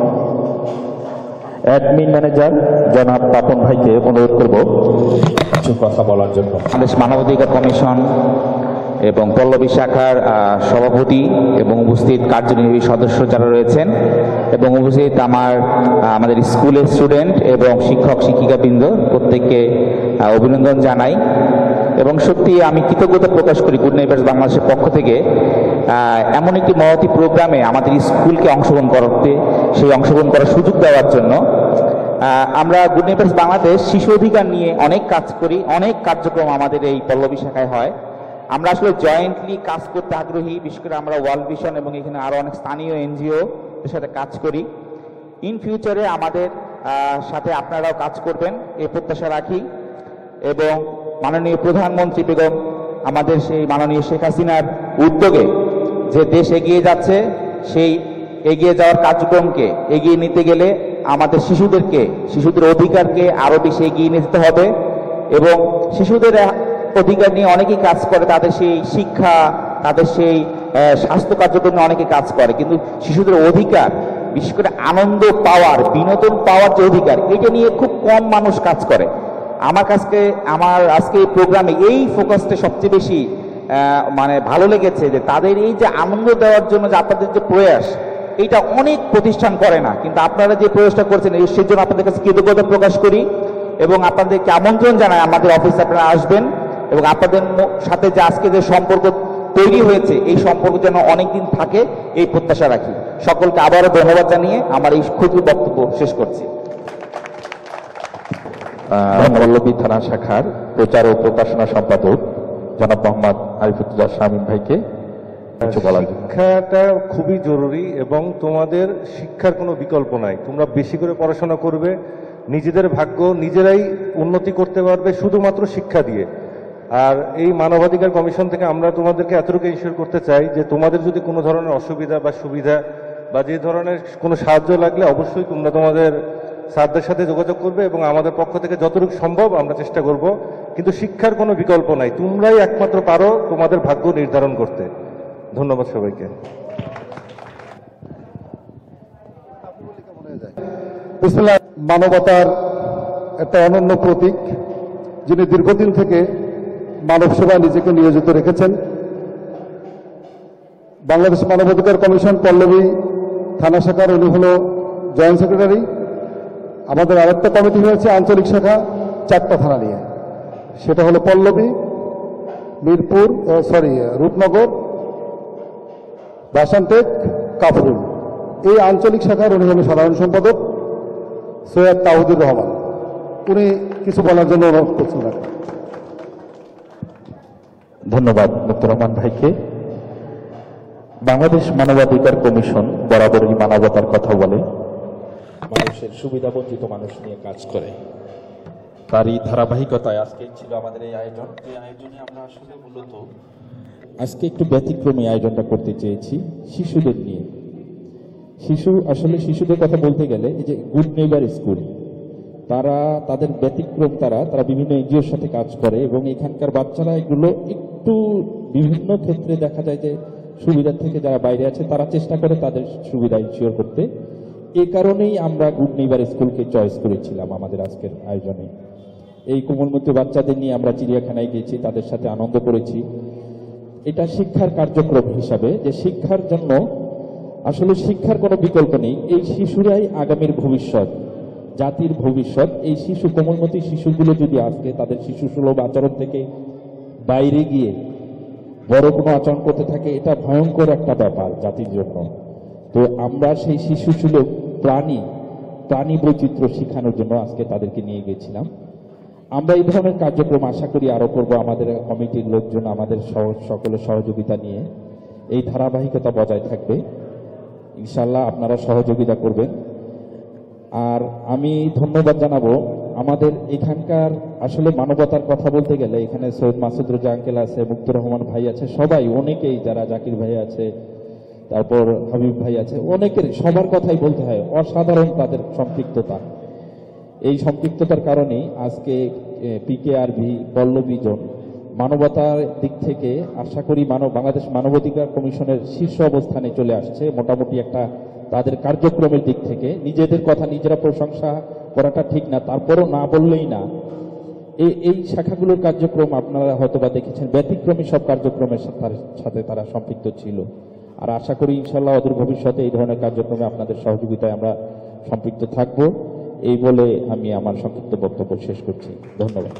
অ্যাডমিন ম্যানেজার জনাব পাপন ভাইকে অনুরোধ করব কিছু কথা বলার জন্য। বাংলাদেশ মানবাধিকার কমিশন এবং পল্লবী শাখার সভাপতি এবং উপস্থিত কার্যনির্বাহী সদস্য যারা রয়েছেন এবং উপস্থিত আমার আমাদের স্কুলের স্টুডেন্ট এবং শিক্ষক শিক্ষিকাবৃন্দ প্রত্যেককে অভিনন্দন জানাই এবং সত্যি আমি কৃতজ্ঞতা প্রকাশ করি গুড নেইবার্স বাংলাদেশের পক্ষ থেকে এমন একটি মহতী প্রোগ্রামে আমাদের স্কুলকে অংশগ্রহণ করতে সেই অংশগ্রহণ করার সুযোগ দেওয়ার জন্য। আমরা গুড নেইবার্স বাংলাদেশ শিশু অধিকার নিয়ে অনেক কাজ করি, অনেক কার্যক্রম আমাদের এই পল্লবী শাখায় হয়। আমরা আসলে জয়েন্টলি কাজ করতে আগ্রহী, বিশেষ করে আমরা ওয়ার্ল্ড ভিশন এবং এখানে আরও অনেক স্থানীয় এনজিও এর সাথে কাজ করি। ইন ফিউচারে আমাদের সাথে আপনারাও কাজ করবেন এই প্রত্যাশা রাখি এবং মাননীয় প্রধানমন্ত্রী বেগম আমাদের সেই মাননীয় শেখ হাসিনার উদ্যোগে যে দেশ এগিয়ে যাচ্ছে, সেই এগিয়ে যাওয়ার কার্যক্রমকে এগিয়ে নিতে গেলে আমাদের শিশুদেরকে শিশুদের অধিকারকে আরও বেশি এগিয়ে নিয়ে যেতে হবে এবং শিশুদের অধিকার নিয়ে অনেকেই কাজ করে, তাদের সেই শিক্ষা তাদের সেই স্বাস্থ্য কার্যক্রম নিয়ে অনেকে কাজ করে, কিন্তু শিশুদের অধিকার বিশেষ করে আনন্দ পাওয়ার বিনোদন পাওয়ার যে অধিকার এটা নিয়ে খুব কম মানুষ কাজ করে। আমার কাছে আমার আজকে এই প্রোগ্রামে এই ফোকাসটা সবচেয়ে বেশি মানে ভালো লেগেছে যে তাদের এই যে আনন্দ দেওয়ার জন্য যে আপনাদের যে প্রয়াস এইটা অনেক প্রতিষ্ঠান করে না, কিন্তু আপনারা যে প্রয়াসটা করছেন সেই জন্য আপনাদের কাছে কৃতজ্ঞতা প্রকাশ করি এবং আপনাদেরকে আমন্ত্রণ জানাই আমাদের অফিসে আপনারা আসবেন এবং আপনাদের সাথে যে আজকে যে সম্পর্ক তৈরি হয়েছে এই সম্পর্ক যেন অনেকদিন থাকে এই প্রত্যাশা রাখি। সকলকে আবারও ধন্যবাদ জানিয়ে আমার এই ক্ষুদ্র বক্তব্য শেষ করছি। পল্লবী থানা শাখার প্রচার ও প্রকাশনা সম্পাদক জনাব মোহাম্মদ আরিফুল্লাহ শামীম ভাইকে কিছু বলার। শিক্ষাটা খুবই জরুরি এবং তোমাদের শিক্ষার কোনো বিকল্প নাই। তোমরা বেশি করে পড়াশোনা করবে, নিজেদের ভাগ্য নিজেরাই উন্নতি করতে পারবে শুধুমাত্র শিক্ষা দিয়ে। আর এই মানবাধিকার কমিশন থেকে আমরা তোমাদেরকে এতটুকু ইনশিওর করতে চাই যে তোমাদের যদি কোনো ধরনের অসুবিধা বা সুবিধা বা যে ধরনের কোনো সাহায্য লাগলে অবশ্যই তোমরা তোমাদের স্যারদের সাথে যোগাযোগ করবে এবং আমাদের পক্ষ থেকে যতটুকু সম্ভব আমরা চেষ্টা করব, কিন্তু শিক্ষার কোনো বিকল্প নাই। তোমরাই একমাত্র পারো তোমাদের ভাগ্য নির্ধারণ করতে। ধন্যবাদ সবাইকে। মানবতার একটা অনন্য প্রতীক, যিনি দীর্ঘদিন থেকে মানব সেবায় নিজেকে নিয়োজিত রেখেছেন। বাংলাদেশ মানবাধিকার কমিশন পল্লবী থানা শাখার উনি হল জয়েন্ট সেক্রেটারি। আমাদের আরেকটা কমিটি হয়েছে আঞ্চলিক শাখা চারটা থানা নিয়ে, সেটা হলো পল্লবী, মিরপুর, সরি রূপনগর, বাসানটেক, কাফরুল। এই আঞ্চলিক শাখার উনি হলেন সাধারণ সম্পাদক সৈয়দ তাওহিদুর রহমান। উনি কিছু বলার জন্য অনুরোধ করছেন। ধন্যবাদ মুক্তুর রহমান ভাইকে। বাংলাদেশ মানবাধিকার কমিশন বরাবরই মানবতার কথা বলে, মানুষের সুবিধা বঞ্চিত মানুষ নিয়ে কাজ করে। তারই ধারাবাহিকতায় আজকে ছিল আমাদের এই আয়োজন। এই আয়োজনে আমরা আসলে মূলত আজকে একটু ব্যতিক্রমী আয়োজনটা করতে চেয়েছি শিশুদের নিয়ে। শিশু আসলে শিশুদের কথা বলতে গেলে এই যে গুড নেইবার স্কুল, তারা তাদের ব্যতিক্রম, তারা তারা বিভিন্ন এনজিওর সাথে কাজ করে এবং এখানকার বাচ্চারা এগুলো একটু বিভিন্ন ক্ষেত্রে দেখা যায় যে সুবিধার থেকে যারা বাইরে আছে তারা চেষ্টা করে তাদের সুবিধা ইনশিওর করতে। এই কারণেই আমরা গুড নেইবার স্কুলকে চয়েস করেছিলাম আমাদের আজকের আয়োজনে। এই কোমলমতি বাচ্চাদের নিয়ে আমরা চিড়িয়াখানায় গিয়েছি, তাদের সাথে আনন্দ করেছি। এটা শিক্ষার কার্যক্রম হিসাবে, যে শিক্ষার জন্য আসলে শিক্ষার কোনো বিকল্প নেই। এই শিশুরাই আগামীর ভবিষ্যৎ, জাতির ভবিষ্যৎ। এই শিশু, কোমলমতি শিশুগুলো যদি আজকে তাদের শিশু সুলভ আচরণ থেকে বাইরে গিয়ে বড় কোনো আচরণ করতে থাকে, এটা ভয়ঙ্কর একটা ব্যাপার জাতির জন্য। তো আমরা সেই শিশু সুলভ প্রাণী প্রাণী বৈচিত্র্য শেখানোর জন্য আজকে তাদেরকে নিয়ে গেছিলাম। আমরা এই ধরনের কার্যক্রম আশা করি আরো করব। আমাদের কমিটির লোকজন আমাদের সকলের সহযোগিতা নিয়ে এই ধারাবাহিকতা বজায় থাকবে। ইনশাআল্লাহ আপনারা সহযোগিতা করবেন। আর আমি ধন্যবাদ জানাবো আমাদের এখানকার আসলে মানবতার কথা বলতে গেলে এখানে সৈয়দ মাসুদ রাজা আঙ্কেল আছে, মুক্তুর রহমান ভাই আছে, সবাই অনেকেই, যারা জাকির ভাই আছে, তারপর হাবিব ভাই আছে, অনেকের সবার কথাই বলতে হয়। অসাধারণ তাদের সম্পৃক্ততা। এই সম্পৃক্ততার কারণেই আজকে পিকেআরভি পল্লবী জোন মানবতার দিক থেকে আশা করি মানব বাংলাদেশ মানবাধিকার কমিশনের শীর্ষ অবস্থানে চলে আসছে। মোটামুটি একটা তাদের কার্যক্রমের দিক থেকে নিজেদের কথা নিজেরা প্রশংসা করাটা ঠিক না, তারপরও না বললেই না। এই এই শাখাগুলোর কার্যক্রম আপনারা হয়তোবা দেখেছেন, ব্যতিক্রমী সব কার্যক্রমের সাথে তারা সম্পৃক্ত ছিল। আর আশা করি ইনশাআল্লাহ অদূর ভবিষ্যতে এই ধরনের কার্যক্রমে আপনাদের সহযোগিতায় আমরা সম্পৃক্ত থাকব। এই বলে আমি আমার সংক্ষিপ্ত বক্তব্য শেষ করছি। ধন্যবাদ।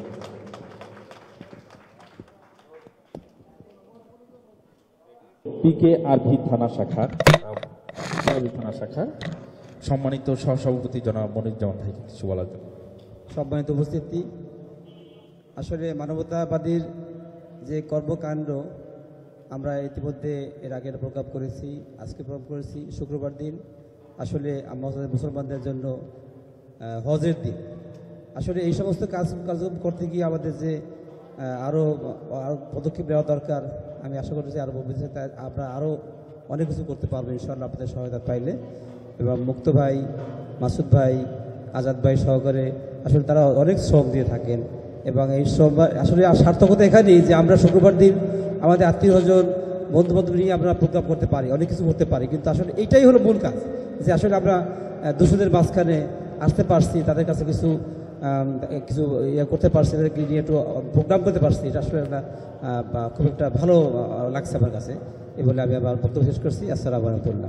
পিকেআরভি থানা শাখার থানা শাখার সম্মানিত সহসভাপতি জনাব মনিরুজ্জামান ভাইকে কিছু বলার জন্য। সম্মানিত উপস্থিতি, আসলে মানবতাবাদীর যে কর্মকাণ্ড আমরা ইতিমধ্যে এর আগে প্রকাশ করেছি, আজকে প্রকাশ করেছি। শুক্রবার দিন আসলে আমাদের মুসলমানদের জন্য হজের দিন। আসলে এই সমস্ত কাজ কার্যক্রম করতে গিয়ে আমাদের যে আরও আরও পদক্ষেপ নেওয়া দরকার, আমি আশা করছি আরও ভবিষ্যতে আমরা আরও অনেক কিছু করতে পারবো ইনশাআল্লাহ আপনাদের সহায়তা পাইলে। এবং মুক্ত ভাই, মাসুদ ভাই, আজাদ ভাই সহকারে আসলে তারা অনেক শ্রম দিয়ে থাকেন। এবং এই শ্রম আসলে সার্থকতা এখানেই যে আমরা শুক্রবার দিন আমাদের আত্মীয় স্বজন বন্ধু বান্ধব নিয়ে আমরা প্রোগ্রাম করতে পারি, অনেক কিছু করতে পারি। কিন্তু আসলে এইটাই হলো মূল কাজ, যে আসলে আমরা দোষীদের মাঝখানে আসতে পারছি, তাদের কাছে কিছু কিছু ইয়ে করতে পারছি, তাদেরকে নিয়ে একটু প্রোগ্রাম করতে পারছি। এটা আসলে একটা খুব একটা ভালো লাগছে আমার কাছে। এই বলে আমি আবার বক্তব্য শেষ করছি। আসসালামু আলাইকুম।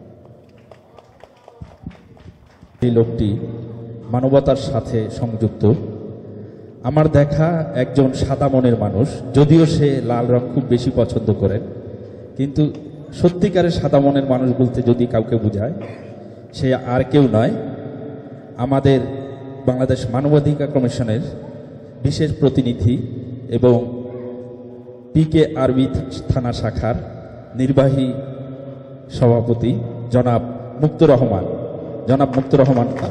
এই লোকটি মানবতার সাথে সংযুক্ত। আমার দেখা একজন সাদা মনের মানুষ, যদিও সে লাল রং খুব বেশি পছন্দ করেন, কিন্তু সত্যিকারের সাদা মনের মানুষ বলতে যদি কাউকে বোঝায়, সে আর কেউ নয়, আমাদের বাংলাদেশ মানবাধিকার কমিশনের বিশেষ প্রতিনিধি এবং পিকেআরভি থানা শাখার নির্বাহী সভাপতি জনাব মুক্তুর রহমান জনাব মুক্তুর রহমান খান।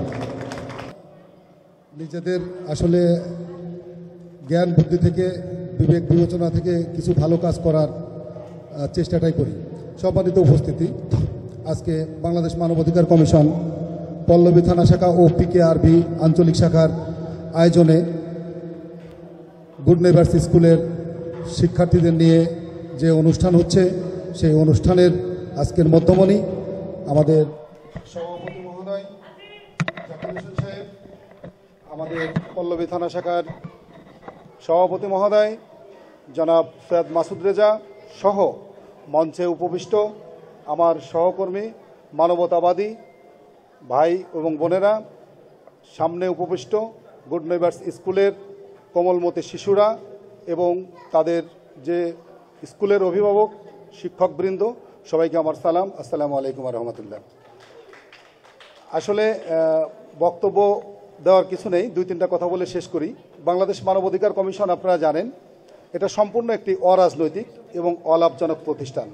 নিজেদের আসলে জ্ঞান বুদ্ধি থেকে, বিবেক বিবেচনা থেকে কিছু ভালো কাজ করার চেষ্টাটাই করি। সম্মানিত উপস্থিতি, আজকে বাংলাদেশ মানবাধিকার কমিশন পল্লবী থানা শাখা ও পিকেআরভি আঞ্চলিক শাখার আয়োজনে গুড নেইবার্স স্কুলের শিক্ষার্থীদের নিয়ে যে অনুষ্ঠান হচ্ছে, সেই অনুষ্ঠানের আজকের মধ্যমণি আমাদের সভাপতি মহোদয় জাকির হোসেন সাহেব, আমাদের পল্লবী থানা শাখার সভাপতি মহোদয় জনাব সৈয়দ মাসুদ রেজা সহ মঞ্চে উপবিষ্ট আমার সহকর্মী মানবতাবাদী ভাই এবং বোনেরা, সামনে উপবিষ্ট গুড নেইবার্স স্কুলের কোমলমতি শিশুরা এবং তাদের যে স্কুলের অভিভাবক শিক্ষকবৃন্দ, সবাইকে আমার সালাম, আসসালামু আলাইকুম রহমতুল্লাহ। আসলে বক্তব্য দেওয়ার কিছু নেই, দুই তিনটা কথা বলে শেষ করি। বাংলাদেশ মানবাধিকার কমিশন আপনারা জানেন এটা সম্পূর্ণ একটি অরাজনৈতিক এবং অলাভজনক প্রতিষ্ঠান।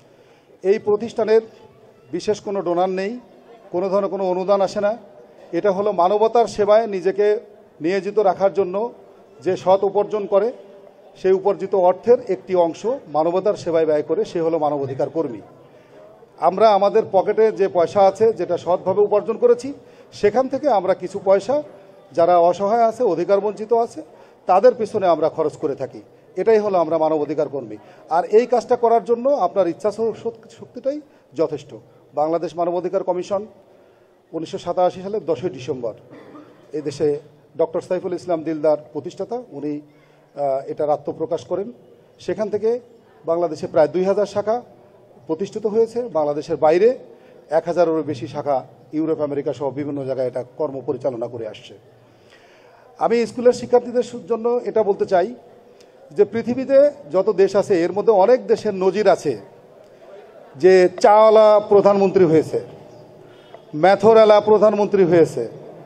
এই প্রতিষ্ঠানের বিশেষ কোনো ডোনার নেই, কোনো ধরনের কোনো অনুদান আসে না। এটা হলো মানবতার সেবায় নিজেকে নিয়োজিত রাখার জন্য যে সৎ উপার্জন করে সেই উপার্জিত অর্থের একটি অংশ মানবতার সেবায় ব্যয় করে সে হলো মানবাধিকার কর্মী। আমরা আমাদের পকেটে যে পয়সা আছে যেটা সৎভাবে উপার্জন করেছি সেখান থেকে আমরা কিছু পয়সা যারা অসহায় আছে, অধিকার বঞ্চিত আছে, তাদের পিছনে আমরা খরচ করে থাকি। এটাই হলো আমরা মানবাধিকার কর্মী। আর এই কাজটা করার জন্য আপনার ইচ্ছা শক্তিটাই যথেষ্ট। বাংলাদেশ মানবাধিকার কমিশন উনিশশো সাতাশি সালের দশই ডিসেম্বর এই দেশে ডক্টর সাইফুল ইসলাম দিলদার প্রতিষ্ঠাতা, উনি এটার আত্মপ্রকাশ করেন। সেখান থেকে বাংলাদেশে প্রায় দুই হাজার শাখা প্রতিষ্ঠিত হয়েছে। বাংলাদেশের বাইরে এক হাজারেরও বেশি শাখা ইউরোপ, আমেরিকা সহ বিভিন্ন জায়গায় এটা কর্ম পরিচালনা করে আসছে। আমি স্কুলের শিক্ষার্থীদের জন্য এটা বলতে চাই যে পৃথিবীতে যত দেশ আছে এর মধ্যে অনেক দেশের নজির আছে যে চাওয়ালা প্রধানমন্ত্রী হয়েছে, ম্যাথরওয়ালা প্রধানমন্ত্রী হয়েছে,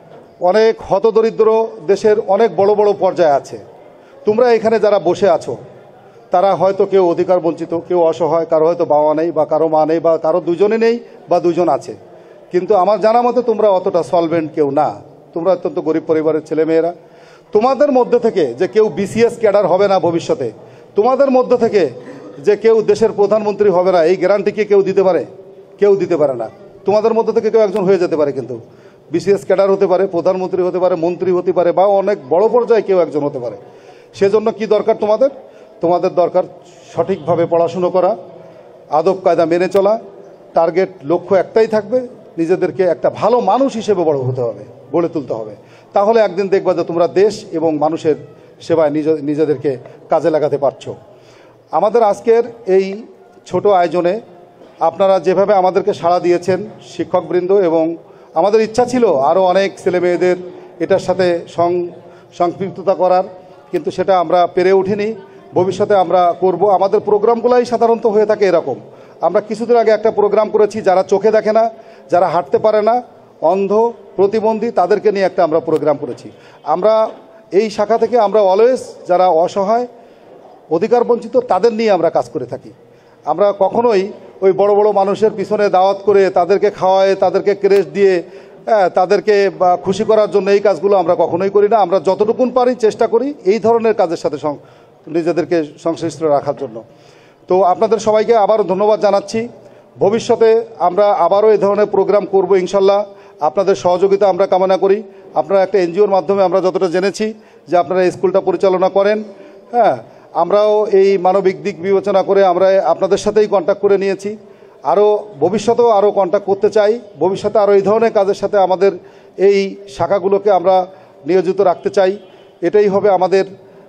অনেক হতদরিদ্র দেশের অনেক বড় বড় পর্যায়ে আছে। তোমরা এখানে যারা বসে আছো তারা হয়তো কেউ অধিকার বঞ্চিত, কেউ অসহায়, কারো হয়তো বাবা নেই বা কারো মা নেই বা কারো দুজনে নেই বা দুজন আছে, কিন্তু আমার জানা মতে তোমরা অতটা সলভেন্ট কেউ না, তোমরা অত্যন্ত গরিব পরিবারের ছেলেমেয়েরা। তোমাদের মধ্যে থেকে যে কেউ বিসিএস ক্যাডার হবে না ভবিষ্যতে, তোমাদের মধ্যে থেকে যে কেউ দেশের প্রধানমন্ত্রী হবে না এই গ্যারান্টি কি কেউ দিতে পারে? কেউ দিতে পারে না। তোমাদের মধ্যে থেকে কেউ একজন হয়ে যেতে পারে, কিন্তু বিসিএস ক্যাডার হতে পারে, প্রধানমন্ত্রী হতে পারে, মন্ত্রী হতে পারে বা অনেক বড় পর্যায়ে কেউ একজন হতে পারে। সেজন্য কি দরকার তোমাদের? তোমাদের দরকার সঠিকভাবে পড়াশুনো করা, আদব কায়দা মেনে চলা, টার্গেট লক্ষ্য একটাই থাকবে, নিজেদেরকে একটা ভালো মানুষ হিসেবে বড় হতে হবে, গড়ে তুলতে হবে। তাহলে একদিন দেখবা যে তোমরা দেশ এবং মানুষের সেবায় নিজ নিজেদেরকে কাজে লাগাতে পারছো। আমাদের আজকের এই ছোট আয়োজনে আপনারা যেভাবে আমাদেরকে সাড়া দিয়েছেন শিক্ষকবৃন্দ, এবং আমাদের ইচ্ছা ছিল আরও অনেক ছেলেমেয়েদের এটার সাথে সং সম্পৃক্ততা করার, কিন্তু সেটা আমরা পেরে উঠিনি। ভবিষ্যতে আমরা করব। আমাদের প্রোগ্রামগুলাই সাধারণত হয়ে থাকে এরকম। আমরা কিছুদিন আগে একটা প্রোগ্রাম করেছি যারা চোখে দেখে না, যারা হাঁটতে পারে না, অন্ধ, প্রতিবন্ধী, তাদেরকে নিয়ে একটা আমরা প্রোগ্রাম করেছি। আমরা এই শাখা থেকে আমরা অলওয়েজ যারা অসহায়, অধিকার বঞ্চিত, তাদের নিয়ে আমরা কাজ করে থাকি। আমরা কখনোই ওই বড় বড় মানুষের পিছনে দাওয়াত করে তাদেরকে খাওয়ায়, তাদেরকে ক্রেশ দিয়ে তাদেরকে খুশি করার জন্য এই কাজগুলো আমরা কখনোই করি না। আমরা যতটুকুন পারি চেষ্টা করি এই ধরনের কাজের সাথে নিজেদেরকে সংশ্লিষ্ট রাখার জন্য। তো আপনাদের সবাইকে আবারও ধন্যবাদ জানাচ্ছি। ভবিষ্যতে আমরা আবারও এই ধরনের প্রোগ্রাম করব ইনশাল্লাহ। আপনাদের সহযোগিতা আমরা কামনা করি। আপনারা একটা এনজিওর মাধ্যমে আমরা যতটা জেনেছি যে আপনারা এই স্কুলটা পরিচালনা করেন, হ্যাঁ, আমরাও এই মানবিক দিক বিবেচনা করে আমরা আপনাদের সাথেই কন্ট্যাক্ট করে নিয়েছি। আরও ভবিষ্যতেও আরও কন্ট্যাক্ট করতে চাই। ভবিষ্যতে আরও এই ধরনের কাজের সাথে আমাদের এই শাখাগুলোকে আমরা নিয়োজিত রাখতে চাই। এটাই হবে আমাদের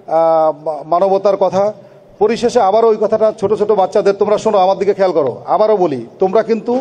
মানবতার কথা। পরিশেষে আবারও ওই কথাটা ছোট ছোট বাচ্চাদের, তোমরা শোনো, আমার দিকে খেয়াল করো, আবারও বলি, তোমরা কিন্তু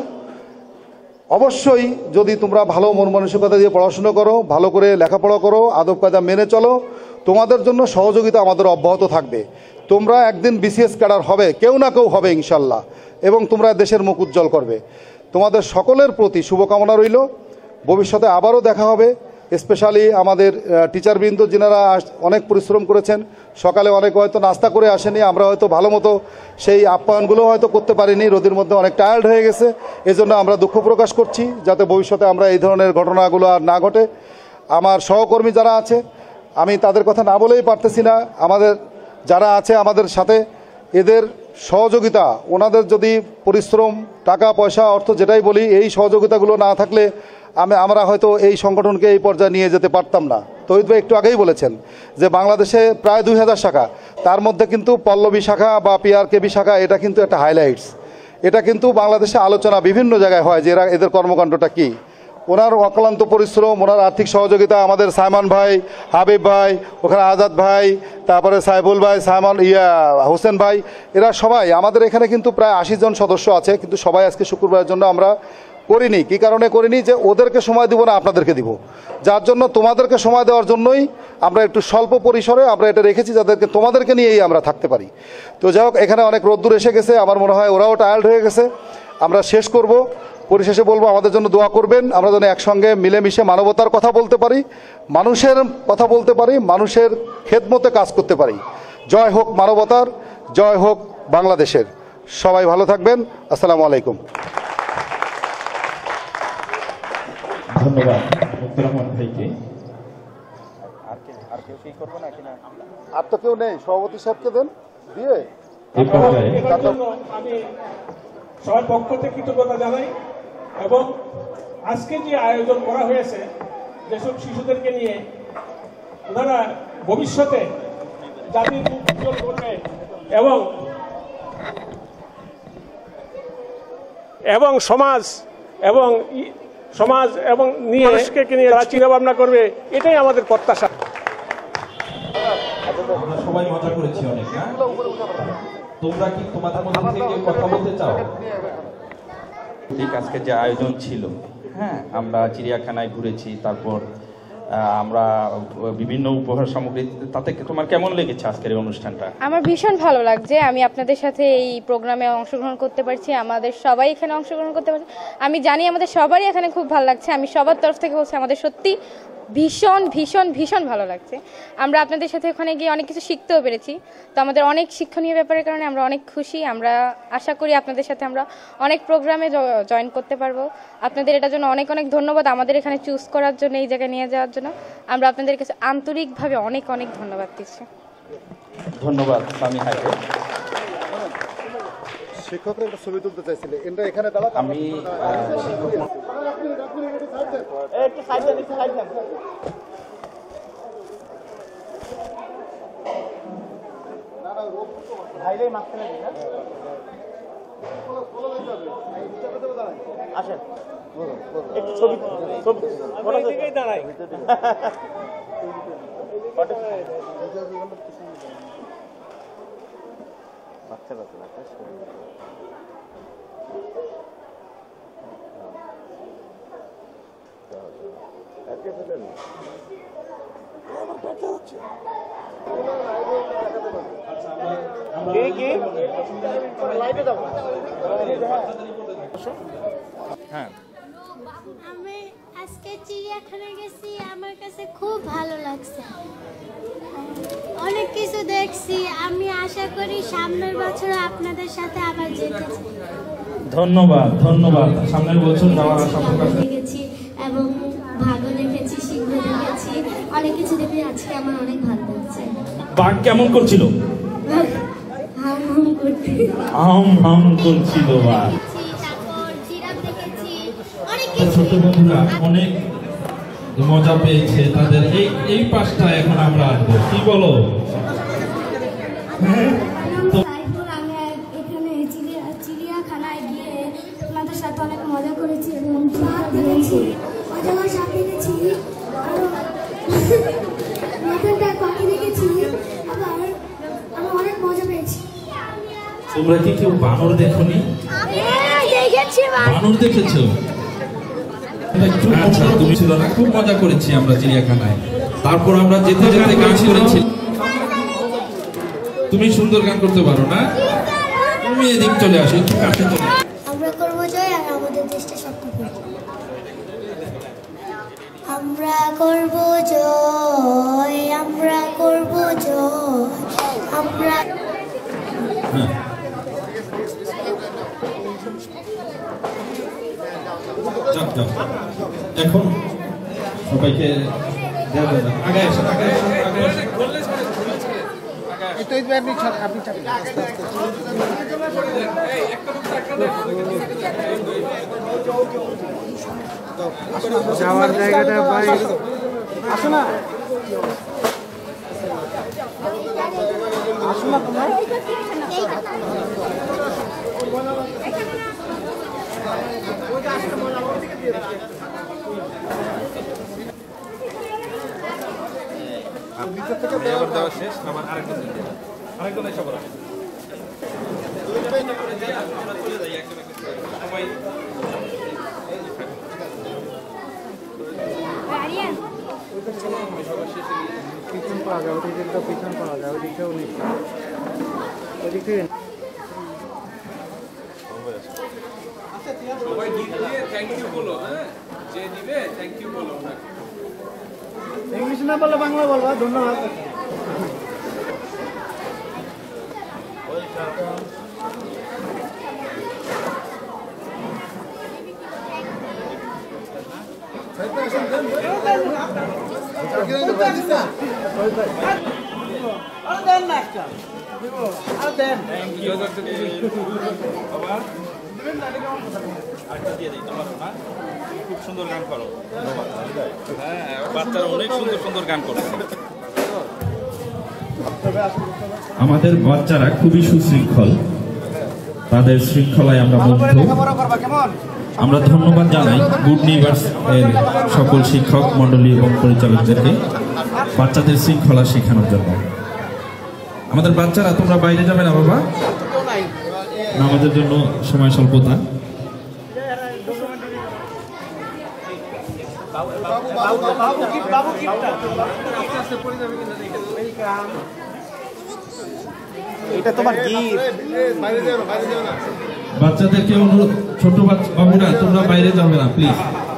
অবশ্যই যদি তোমরা ভালো মন মানসিকতা দিয়ে পড়াশুনো করো, ভালো করে লেখাপড়া করো, আদব কায়দা মেনে চলো, তোমাদের জন্য সহযোগিতা আমাদের অব্যাহত থাকবে। তোমরা একদিন বিসিএস ক্যাডার হবে, কেউ না কেউ হবে ইনশাল্লাহ, এবং তোমরা দেশের মুখ উজ্জ্বল করবে। তোমাদের সকলের প্রতি শুভকামনা রইল। ভবিষ্যতে আবারও দেখা হবে। স্পেশালি আমাদের টিচারবৃন্দ যিনারা অনেক পরিশ্রম করেছেন, সকালে অনেক হয়তো নাস্তা করে আসেনি, আমরা হয়তো ভালো মতো সেই আপ্যায়নগুলো হয়তো করতে পারিনি, রোদের মধ্যে অনেক টায়ার্ড হয়ে গেছে, এজন্য আমরা দুঃখ প্রকাশ করছি, যাতে ভবিষ্যতে আমরা এই ধরনের ঘটনাগুলো আর না ঘটে। আমার সহকর্মী যারা আছে, আমি তাদের কথা না বলেই পারতেছি না, আমাদের যারা আছে আমাদের সাথে, এদের সহযোগিতা, ওনাদের যদি পরিশ্রম, টাকা পয়সা, অর্থ যেটাই বলি, এই সহযোগিতাগুলো না থাকলে আমি আমরা হয়তো এই সংগঠনকে এই পর্যায়ে নিয়ে যেতে পারতাম না। তহিদ ভাই একটু আগেই বলেছেন যে বাংলাদেশে প্রায় দুই হাজার শাখা, তার মধ্যে কিন্তু পল্লবী শাখা বা পিআরকেবি শাখা এটা কিন্তু একটা হাইলাইটস। এটা কিন্তু বাংলাদেশে আলোচনা বিভিন্ন জায়গায় হয় যে এরা এদের কর্মকাণ্ডটা কী। ওনার অক্লান্ত পরিশ্রম, ওনার আর্থিক সহযোগিতা, আমাদের সাইমন ভাই, হাবিব ভাই, ওখানে আজাদ ভাই, তারপরে সাইফুল ভাই, সাইমন ইয়া হোসেন ভাই, এরা সবাই আমাদের এখানে কিন্তু প্রায় আশি জন সদস্য আছে, কিন্তু সবাই আজকে শুক্রবারের জন্য আমরা করিনি। কি কারণে করিনি? যে ওদেরকে সময় দিব না, আপনাদেরকে দিব, যার জন্য তোমাদেরকে সময় দেওয়ার জন্যই আমরা একটু স্বল্প পরিসরে আমরা এটা রেখেছি, যাদেরকে তোমাদেরকে নিয়েই আমরা থাকতে পারি। তো যাই হোক, এখানে অনেক রোদ্দুর এসে গেছে, আমার মনে হয় ওরাও টায়ার্ড হয়ে গেছে। আমরা শেষ করব, পরিশেষে বলবো আমাদের জন্য দোয়া করবেন, আমরা যেন একসঙ্গে মিলেমিশে মানবতার কথা বলতে পারি, মানুষের কথা বলতে পারি, মানুষের খেদমতে কাজ করতে পারি। জয় হোক মানবতার, জয় হোক বাংলাদেশের। সবাই ভালো থাকবেন। আসসালামু আলাইকুম। ধন্যবাদ মুক্তার রহমান ভাইকে। আর তো কেউ নেই, সভাপতি সাহেবকে দেন দিয়ে আমি সবার পক্ষ থেকে কৃতজ্ঞতা জানাই। এবং আজকে যে আয়োজন করা হয়েছে যেসব শিশুদেরকে নিয়ে, ওনারা ভবিষ্যতে জাতির মুখ উজ্জ্বল করবে এবং এবং সমাজ এবং সমাজ এবং মানুষকে নিয়ে চিন্তা ভাবনা করবে, এটাই আমাদের প্রত্যাশা। আমরা সবাই মজা করেছি অনেক, না? তোমরা কি তোমাদের মধ্যে থেকে কথা বলতে চাও? ঠিক আজকে যে আয়োজন ছিল, হ্যাঁ, আমরা চিড়িয়াখানায় ঘুরেছি, তারপর আমরা বিভিন্ন উপহার সামগ্রী, তাতে তোমার কেমন লেগেছে আজকের এই অনুষ্ঠানটা? আমার ভীষণ ভালো লাগছে, আমি আপনাদের সাথে এই প্রোগ্রামে অংশগ্রহণ করতে পারছি, আমাদের সবাই এখানে অংশগ্রহণ করতে পারছি। আমি জানি আমাদের সবারই এখানে খুব ভালো লাগছে। আমি সবার তরফ থেকে বলছি আমাদের সত্যি ভীষণ ভীষণ ভীষণ ভালো লাগছে। আমরা আপনাদের সাথে ওখানে গিয়ে অনেক কিছু শিখতেও পেরেছি। তো আমাদের অনেক শিক্ষণীয় ব্যাপারের কারণে আমরা অনেক খুশি। আমরা আশা করি আপনাদের সাথে আমরা অনেক প্রোগ্রামে জয়েন করতে পারবো। আপনাদের এটার জন্য অনেক অনেক ধন্যবাদ, আমাদের এখানে চুজ করার জন্য, এই জায়গায় নিয়ে যাওয়ার জন্য। আমরা আপনাদের কাছে আন্তরিকভাবে অনেক অনেক ধন্যবাদ দিচ্ছি। ধন্যবাদ স্বামী হাইকে। শিক্ষকরা একটা ছবি তুলতে চাইছিলে, এন্ডা এখানে দাঁড়া। আমি একটু সাইড দেন, একটু সাইড দেন। ভাইরে মাঝখানে দিন, আসেন একটু ছবি ছবি ফটো দিকেই দাঁড়াই। বাচ্চা বাচ্চা আমি আজকে চিড়িয়াখানায় গেছি, আমার কাছে খুব ভালো লাগছে, অনেক কিছু দেখছি। আমি আশা করি সামনের বছর আপনাদের সাথে আবার যেতে চাই। ধন্যবাদ ধন্যবাদ সামনের বছর যাওয়ার আশা প্রকাশ দেখেছি এবং ভালো দেখেছি, শীঘ্র দেখেছি, অনেক কিছু দেখে আজকে আমার অনেক ভালো লাগছে। বাঘ কেমন করছিল? হাম হাম করতে হাম হাম করছিল বাঘ। ছোট বন্ধুরা অনেক মজা পেয়েছে, তাদের এই এই পাশটা এখন আমরা আসবো, কি বলো? চিড়িয়াখানায় গিয়ে আপনাদের সাথে অনেক মজা করেছি এবং দেখেছি, অজানার সাপ দেখেছি, পাখি দেখেছি, আবার আমি অনেক মজা পেয়েছি। তোমরা কি কেউ বানর দেখোনি? বানর দেখেছো? আচ্ছা, তুমি ছিল না, খুব মজা করেছি আমরা চিড়িয়াখানায়। তারপর আমরা যেতে যেতে গান করেছি। তুমি সুন্দর গান করতে পারো না? তুমি এদিক চলে আসো, একটু কাছে চলে। আমরা করবো জয় আর আমাদের দেশটা শক্ত করব। আমরা করব জয়, আমরা করব জয়, আমরা এখন সবাইকে আগে আসেন, আগে আসেন, আগে আসেন। যাওয়ার জায়গাটা ভাই আসো না, আসো না তোমরা। দেওয়া শেষ, আমার আরেকজন আরেকজন এসে বলা সবাই পিছন পাওয়া যায় ওদিক থেকে পিছন পাওয়া যায় ওদিক থেকেও নেই ওদিক থেকে সবাই দিলে থ্যাংক ইউ বলো হ্যাঁ যে দিবে থ্যাংক ইউ বলো ইংলিশ না বললে বাংলা বলবা ধন্যবাদ খুব সুন্দর গান করো হ্যাঁ বাচ্চারা অনেক সুন্দর সুন্দর গান করেছে আমাদের বাচ্চারা খুবই সুশৃঙ্খল তাদের শৃঙ্খলায় আমরা মুগ্ধ আমরা ধন্যবাদ জানাই গুড নেইবার্স এর সকল শিক্ষক মণ্ডলী এবং পরিচালকদেরকে বাচ্চাদের শৃঙ্খলা শেখানোর জন্য আমাদের বাচ্চারা তোমরা বাইরে যাবে না বাবা আমাদের জন্য সময় স্বল্পতা এটা তোমার গিফট বাচ্চাদেরকে অনুরোধ ছোট বাবুরা তোমরা বাইরে যাবে না প্লিজ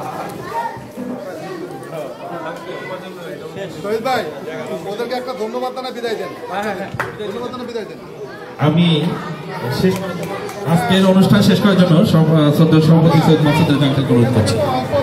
শহীদ ভাই ওদেরকে একটা ধন্যবাদ জানাই বিদায় দেন ধন্যবাদ জানাই বিদায় দেন আমি শেষ আজকের অনুষ্ঠান শেষ করার জন্য সদস্য সভাপতি সৈয়দ মাসুদের জানতে অনুরোধ করছি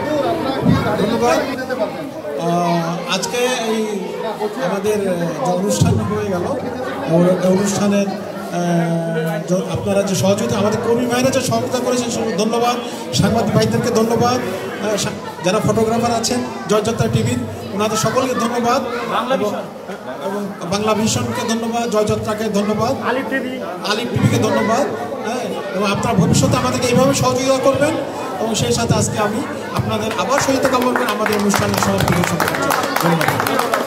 আজকে এই আমাদের যে অনুষ্ঠান হয়ে গেল অনুষ্ঠানের আপনারা যে সহযোগিতা আমাদের কর্মী ভাইরা যে সহযোগিতা করেছেন ধন্যবাদ সাংবাদিক ভাইদেরকে ধন্যবাদ যারা ফটোগ্রাফার আছেন জয়যাত্রা টিভির ওনাদের সকলকে ধন্যবাদ এবং বাংলা ভিশনকে ধন্যবাদ জয়যাত্রাকে ধন্যবাদ আলিফ টিভি আলিফ টিভিকে ধন্যবাদ হ্যাঁ এবং আপনারা ভবিষ্যতে আমাদেরকে এইভাবে সহযোগিতা করবেন এবং সেই সাথে আজকে আমি আপনাদের আবার সহযোগিতা কামনা করে আমাদের অনুষ্ঠানের সমাপ্তি ঘোষণা করছি ধন্যবাদ